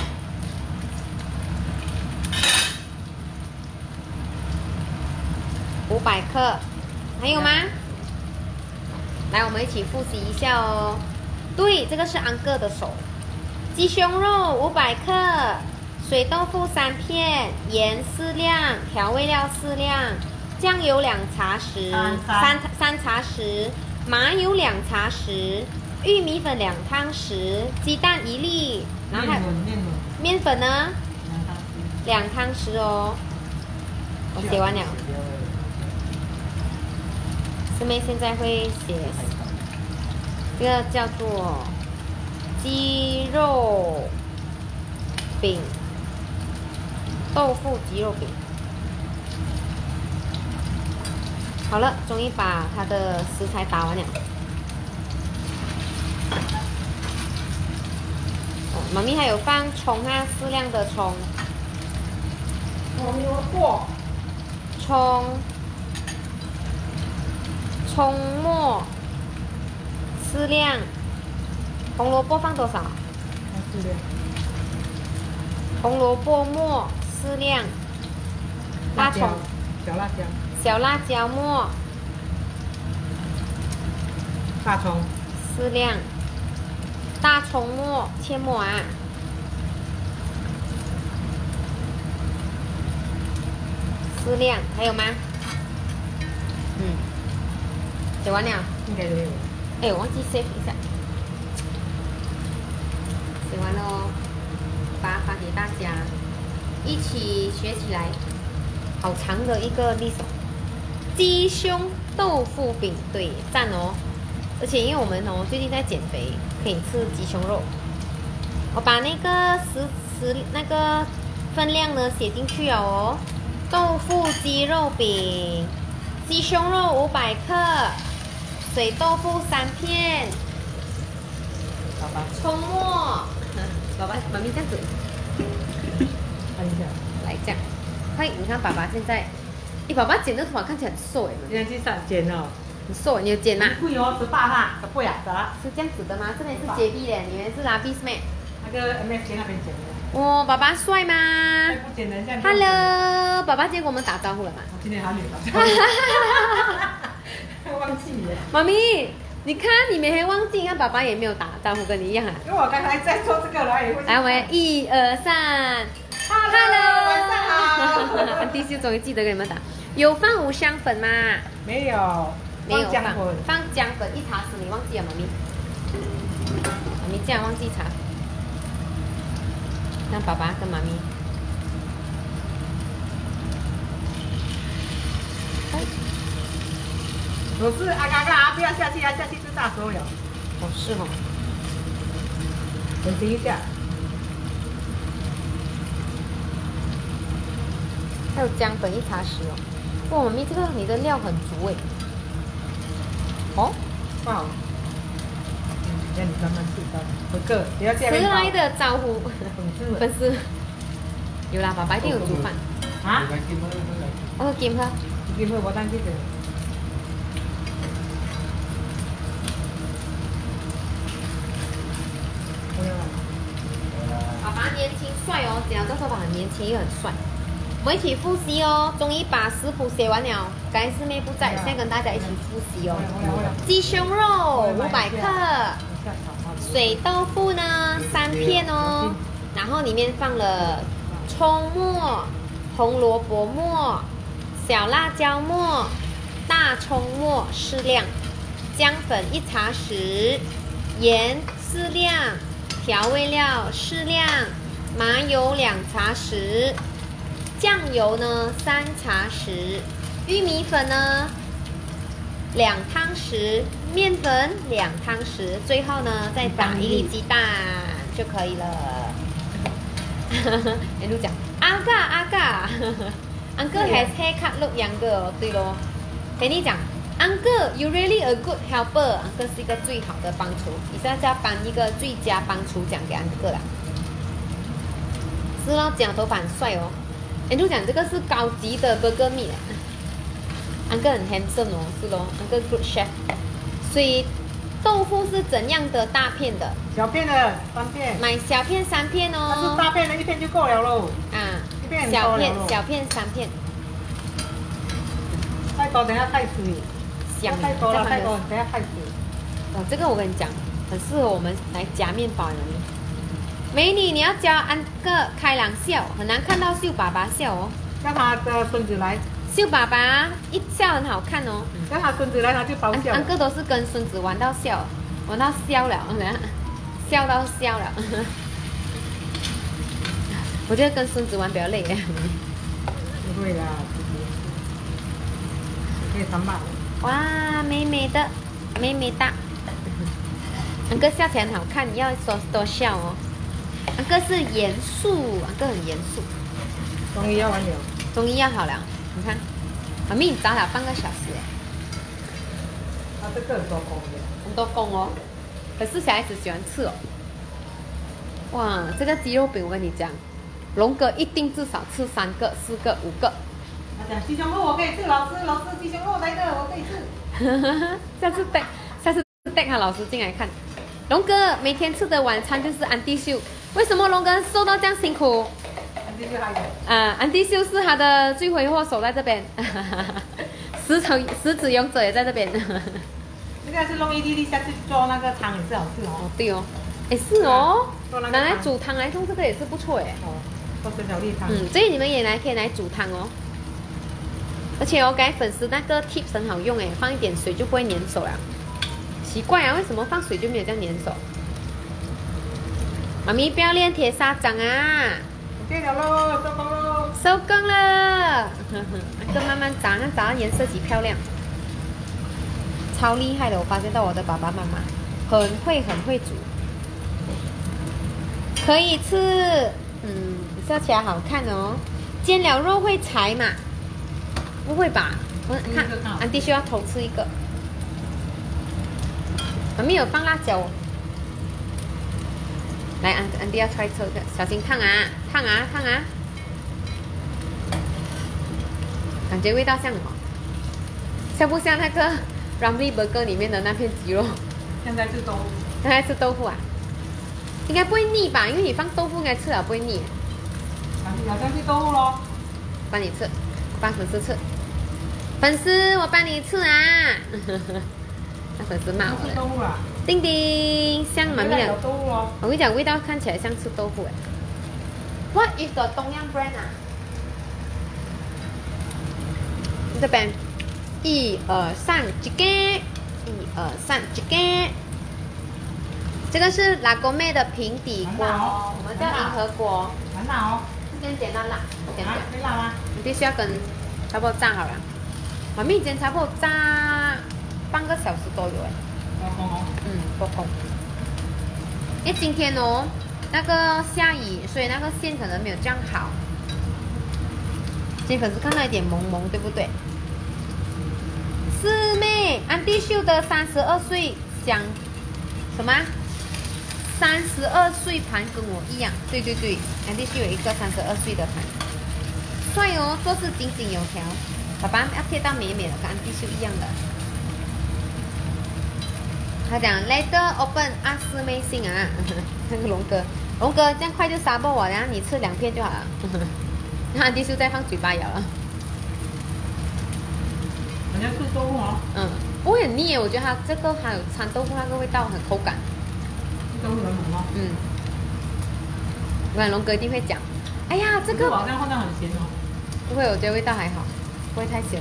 五百克，还有吗？来，我们一起复习一下哦。对，这个是安哥的手。鸡胸肉五百克，水豆腐三片，盐适量，调味料适量，酱油两茶匙，三三茶匙，麻油两茶匙，玉米粉两汤匙，鸡蛋一粒，然后还有面粉呢，两汤匙哦。我写完了。师妹现在会写，这个叫做鸡肉饼，豆腐鸡肉饼。好了，终于把它的食材打完了。哦，妈咪还有放葱啊，适量的葱。 红萝卜， 葱。葱末适量，红萝卜放多少？ 适量。 红萝卜末适量，大葱， 小辣椒， 小辣椒末， 大葱适量，大葱末切末啊，适量，还有吗？嗯。写完了， 应该都有。 哎，我忘记 save 一下。写完了哦，把它发给大家，一起学起来。好长的一个 list。鸡胸豆腐饼，对，赞哦！而且因为我们哦最近在减肥，可以吃鸡胸肉。我把那个食食那个分量呢写进去哦。豆腐鸡肉饼，鸡胸肉五百克。水豆腐三片， 爸爸， 葱末，爸爸，妈咪这样子， 看一下， 来这样，快，你看爸爸现在，你爸爸剪的头发看起来很瘦哎， 现在去上剪哦， 很瘦，你有剪吗？ 贵哦，十八哈，十八呀， 是这样子的吗？这边是接臂的，你们是拉 B 是咩？ 那个 M S K 那边剪的。 哦，爸爸帅吗 ？Hello， 爸爸今天跟我们打招呼了吗？ 我今天还没打招呼。忘记了， 妈咪，你看你们还忘记，你看爸爸也没有打招呼，跟你一样啊。 因为我刚才在做这个了，也会。 来，我们一二三 ，Hello， 晚上好。 安迪秀终于记得给你们打，有放五香粉吗？ 没有， 没有放姜粉， 放姜粉一茶匙，你忘记了，妈咪？妈咪竟然忘记茶，让爸爸跟妈咪。 我是啊嘎嘎啊，不要下去啊，下去就炸熟了。 哦，是哦。 冷静一下。 还有姜粉一茶匙哦。哇，妈咪，这个你的料很足哎。哦。 哇。嗯，让你慢慢吃到。不够，不要这样。 迟来的招呼。 粉丝。 粉丝。有啦，爸爸一定有煮饭。 啊？ 我去kiếm喝。 kiếm喝，我当记者。 爸爸年轻帅哦，剪了这头发很年轻又很帅。我们一起复习哦，终于把食谱写完了。刚才师妹不在，现在跟大家一起复习哦。鸡胸肉五百克，水豆腐呢三片哦，然后里面放了葱末、红萝卜末、小辣椒末、大葱末适量，姜粉一茶匙，盐适量，调味料适量，麻油两茶匙，酱油呢三茶匙，玉米粉呢两汤匙，面粉两汤匙，最后呢再打一粒鸡蛋就可以了。一路讲阿嘎阿嘎 ，Uncle has haircut look younger 哦，对咯。陪你讲 ，Uncle you really a good helper，Uncle 是一个最好的帮厨，你现在要颁一个最佳帮厨奖给 Uncle 啦。是咯，剪头发很帅哦。一路讲这个是高级的 burger meat，Uncle 很 handsome 哦，是咯 ，Uncle good chef。所以豆腐是怎样的大片的？ 小片的三片， 买小片三片哦。 它是大片的，一片就够了喽。 啊， 一片小片小片三片。 太多等下太水， 香太多了太多，等下太水。 哇，这个我跟你讲，很适合我们来夹面包的。美女，你要教安个开朗笑，很难看到秀爸爸笑哦。 让他的孙子来， 秀爸爸一笑很好看哦。 让他孙子来他就爆笑。 安哥都是跟孙子玩到笑，玩到笑了，笑到笑了。我觉得跟孙子玩比较累。 不会啦，可以三百。 哇，美美的，美美哒。安哥笑起来很好看，你要多多笑哦。安哥是严肃，安哥很严肃。 终于要完了。 终于要好了，你看，妈咪你早了半个小时哎。 他这个很多工的。 很多工哦，可是小孩子喜欢吃哦。哇，这个鸡肉饼我跟你讲，龙哥一定至少吃三个、四个、五个。 他讲鸡胸肉我可以吃，老师老师鸡胸肉来的我可以吃。 下次带下次带他老师进来看。龙哥每天吃的晚餐就是安迪秀，为什么龙哥瘦到这样辛苦？ 安迪秀还有。 啊，安迪秀是他的罪魁祸首在这边，十成十指勇者也在这边。 这个是弄一粒粒下去做那个汤也是好吃哦。 哦，对哦，也是哦， 做那个拿来煮汤来用这个也是不错哎。 哦，做水饺粒汤。 嗯，所以你们也来可以来煮汤哦。而且我给粉丝那个 tips 很好用哎，放一点水就不会粘手了。奇怪啊，为什么放水就没有这样粘手？妈咪不要练铁砂掌啊！ 对了喽，收工喽。 收工了，这慢慢炸，那炸的颜色极漂亮，超厉害的！我发现到我的爸爸妈妈很会很会煮，可以吃，嗯，笑起来好看哦。煎了肉会柴嘛？不会吧？我看安迪需要偷吃一个。妈咪有放辣椒哦。来，安安迪要揣测的，小心烫啊，烫啊，烫啊！感觉味道像什么？像不像那个 Ramly Burger 里面的那片鸡肉？ 现在吃豆腐。 现在吃豆腐啊？应该不会腻吧？因为你放豆腐应该吃了不会腻。 咬下去豆腐咯。 帮你吃，帮粉丝吃。粉丝，我帮你吃啊！那粉丝骂我了。 豆腐啊。 叮叮，像妈咪的。 豆腐咯。 我跟你讲，味道看起来像吃豆腐哎。What is the Tom Yum brand 啊？这边，一二三，几个？一二三，几个？这个是拉锅妹的平底锅， 哦、 我们叫银河锅。 很辣哦。 这边点到辣，点点。 没辣吗？ 你必须要跟差不多炸好了。妈咪以前差不多炸半个小时都有哎。 多工哦。 嗯，多工。因为今天哦，那个下雨，所以那个线可能没有这样好。今天粉丝看到一点蒙蒙，对不对？师妹，安迪秀的三十二岁想什么？三十二岁盘跟我一样，对对对，安迪秀有一个三十二岁的盘，帅哦，做事井井有条。爸爸要贴到美美的，跟安迪秀一样的。他讲 later open 啊，师妹信啊，那个龙哥，龙哥这样快就杀爆我，然后你吃两片就好了。然后安迪秀再放嘴巴咬了。 人家吃豆腐哦。 嗯，不会很腻耶，我觉得它这个还有掺豆腐那个味道很口感。 豆腐很浓哦。 嗯，我看龙哥一定会讲，哎呀这个好像好像很咸哦。 不会，我觉得味道还好，不会太咸。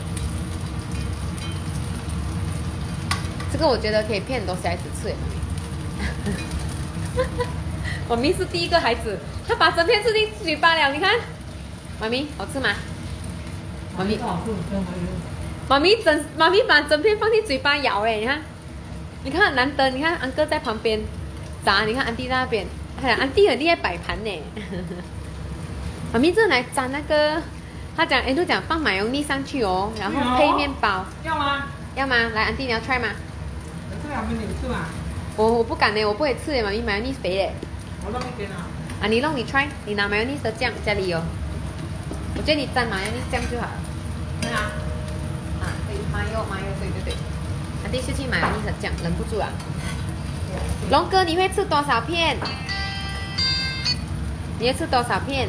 这个我觉得可以骗很多小孩子吃耶。 妈咪是第一个孩子，他把整片吃进嘴巴了，你看，妈咪好吃吗？妈咪，妈咪整妈咪把整片放进嘴巴咬哎，你看，你看难得，你看安哥在旁边炸，你看安迪在那边，哎呀，安迪很厉害摆盘呢。妈咪这来沾那个，他讲哎，都讲放马油腻上去哦，然后配面包， 要吗？ 要吗？来，安迪你要 try 吗？ 这两边你吃嘛？ 我我不敢呢，我不会吃的，妈咪马油腻肥嘞。 我弄一点啊。 啊，你弄你 try， 你拿 mayonnaise 的酱家里有，我觉得你沾 mayonnaise 酱就好了。 对啊。 啊，对，麻油麻油，对对对。啊，第四期买 mayonnaise 的酱，忍不住啊。龙哥，你会吃多少片？你会吃多少片？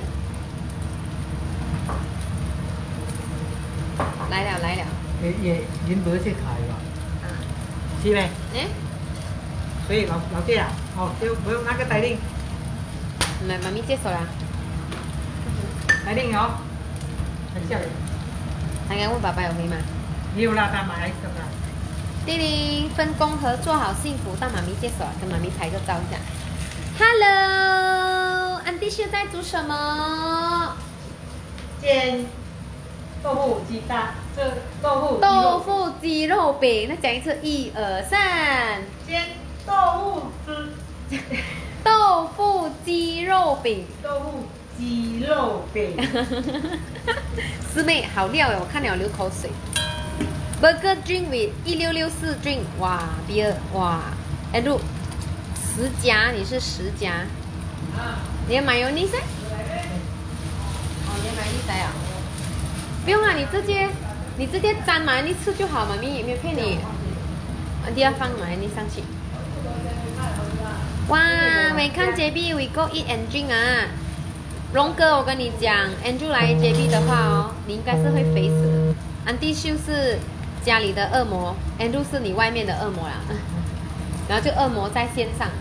来了来了。 也也您不是去开吧？ 啊。 是呗。 哎。 所以老老弟啊，哦，就不用那个带领。 来，妈咪接手啦。 带领哦。很吓人。 还敢问爸爸有回吗？ 有啦，他买来什么？ 叮铃，分工合作好幸福。到妈咪接手啊，跟妈咪拍个照一下。Hello， 安迪是在煮什么？ 煎豆腐鸡蛋，这豆腐豆腐鸡肉饼。那讲一次，一二三。 煎豆腐鸡豆腐鸡肉饼。 豆腐鸡肉饼。 师妹好料哎，我看了流口水。Burger drink with 一六六四 drink， 哇 ，beer， 哇 ，Andrew， 十夹，你是十夹，你要买 mayonnaise？ 哦，你要买 mayonnaise 啊？不用啊，你直接，你直接沾 mayonnaise 吃就好，妈咪也没有骗你。你要放 mayonnaise 上去。哇，没看 J B we go eat and drink 啊。龙哥，我跟你讲 ，Andrew 来 J B 的话哦，你应该是会肥死。安迪秀是家里的恶魔 ，Andrew 是你外面的恶魔啦。然后就恶魔在线上。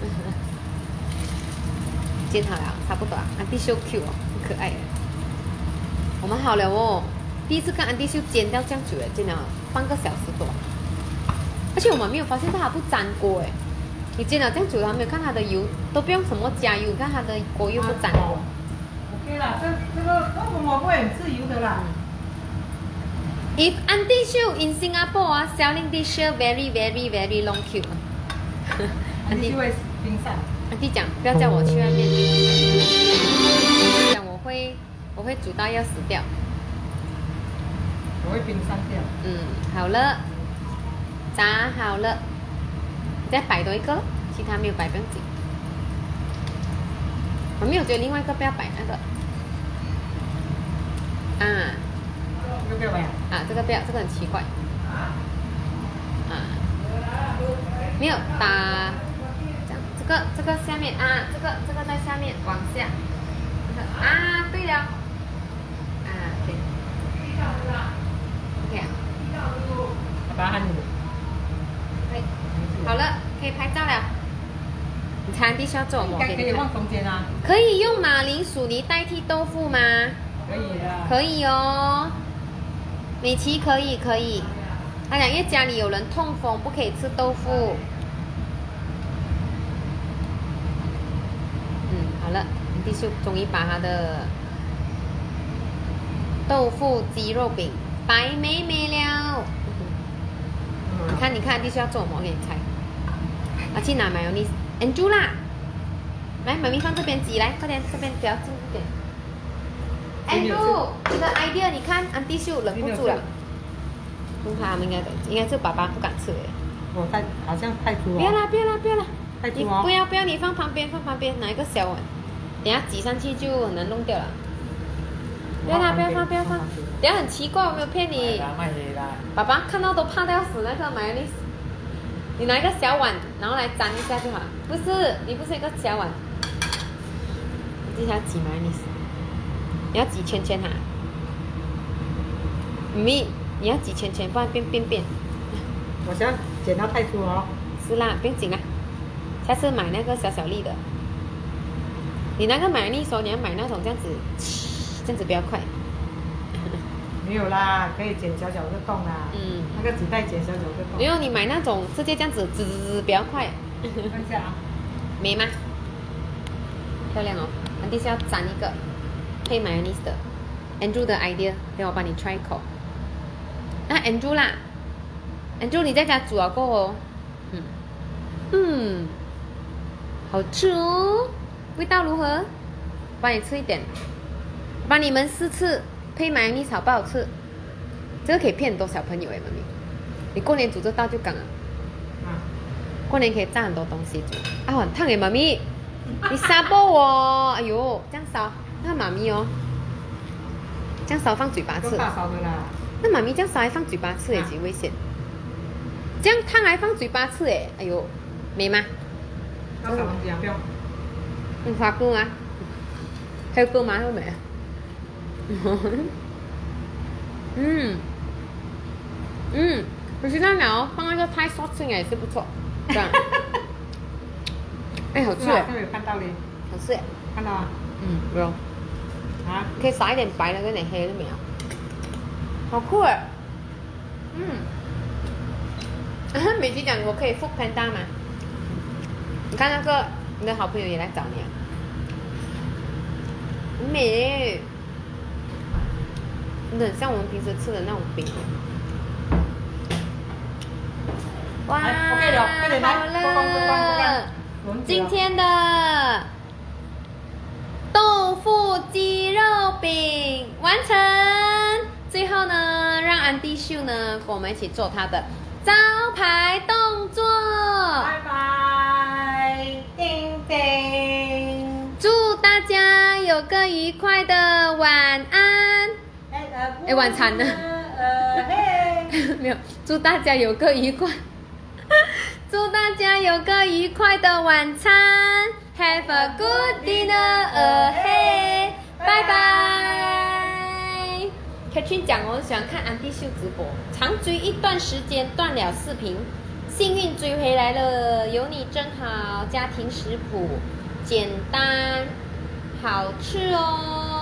煎好了，差不多了。安迪秀 Q 哦，很可爱的。我们好了哦，第一次看安迪秀煎掉这样久了，煎了半个小时多。而且我们没有发现它不粘锅哎。你煎了这样久了，还没有看它的油，都不用什么加油，你看它的锅又不粘锅。 OK 啦，这这个为什么会很自由的啦？ If Auntie Shu in Singapore selling this shirt very very very long queue. Auntie 会冰散。 Auntie 讲不要叫我去外面，讲我会我会煮到要死掉。 我会冰散掉。 嗯，好了，炸好了，再摆多一个，其他没有摆不用紧。我没有觉得另外一个不要摆那个。啊。 这个不要摆啊，这个不要，这个很奇怪。啊，没有打，这样，这个这个下面啊，这个这个在下面往下，这个啊，对了，啊，对 ，OK 啊， 把它按住。 对，好了，可以拍照了。你猜地需要做什么？ 可以放中间啊。 可以用马铃薯泥代替豆腐吗？ 可以的。 可以哦。 美琪可以可以，他讲因为家里有人痛风，不可以吃豆腐。嗯，好了，弟秀终于把他的豆腐鸡肉饼摆美美了。嗯、你看，你看，弟秀要做什么？我给你猜。啊，去拿 mayonnaise，Andrew 啦，来，妈咪放这边挤来，快点，这边比较近一点。 Andrew， 你的 idea 你看，安迪秀忍不住了。不怕，他们应该的，应该是爸爸不敢吃诶。 我太好像太粗了。 不要啦，不要啦，不要啦。 太粗哦。 不要不要，你放旁边，放旁边，拿一个小碗，等下挤上去就很难弄掉了。不要啦，不要放，不要放。等下很奇怪，我没有骗你。爸爸看到都怕的要死，那个 mayonnaise。你拿一个小碗，然后来沾一下就好。不是，你不是一个小碗。接下来挤 mayonnaise。 你要挤圈圈哈，咪，你要挤圈圈，不然变便便。 我想剪到太粗哦。 是啦，不用紧啦，下次买那个小小粒的。你那个买那时候你要买那种这样子，这样子比较快。 没有啦，可以剪小小个洞啦。嗯。那个纸袋剪小小个洞。 没有，你买那种直接这样子，滋滋滋比较快。 看一下啊。 没吗？ 漂亮哦。安迪是要沾一个配 mayonnaise 的 Andrew 的 idea， 等我帮你 try 一口。啊 Andrew 啦 ，Andrew 你在家煮啊过哦。嗯嗯，好吃哦，味道如何？帮你吃一点，帮你们试吃配 mayonnaise 好不好吃？这个可以骗很多小朋友哎，妈咪。你过年煮这道就刚了。啊。过年可以炸很多东西煮。啊，很烫哎，妈咪。你杀爆我！哎呦，这样烧，那妈咪哦，这样烧放嘴巴吃。 大烧的啦。 那妈咪这样烧还放嘴巴吃也极危险。这样烫还放嘴巴吃哎，哎呦，美吗？ 要小东西啊，不用。 嗯，花菇啊，还有菇吗？会没？嗯嗯，我知道了，放那个泰sauce进来也是不错。这样。哎，好吃哎！ 有看到嘞， 好吃哎， 看到啊？ 嗯，有。 啊， 可以撒一点白的跟点黑的没有？好酷哎！嗯。美琪讲我可以 food panda 吗？你看那个你的好朋友也来找你啊，很美，真的很像我们平时吃的那种饼。哇，好了，今天的豆腐鸡肉饼完成。最后呢，让安迪秀呢跟我们一起做他的招牌动作。 拜拜，叮叮。 祝大家有个愉快的晚安。哎，晚餐呢？ 呃嘿， 没有。祝大家有个愉快。祝大家有个愉快的晚餐 ，Have a good dinner ahead， 拜拜。Katrin 讲我喜欢看安迪秀直播，长追一段时间断了视频，幸运追回来了，有你真好。家庭食谱，简单，好吃哦。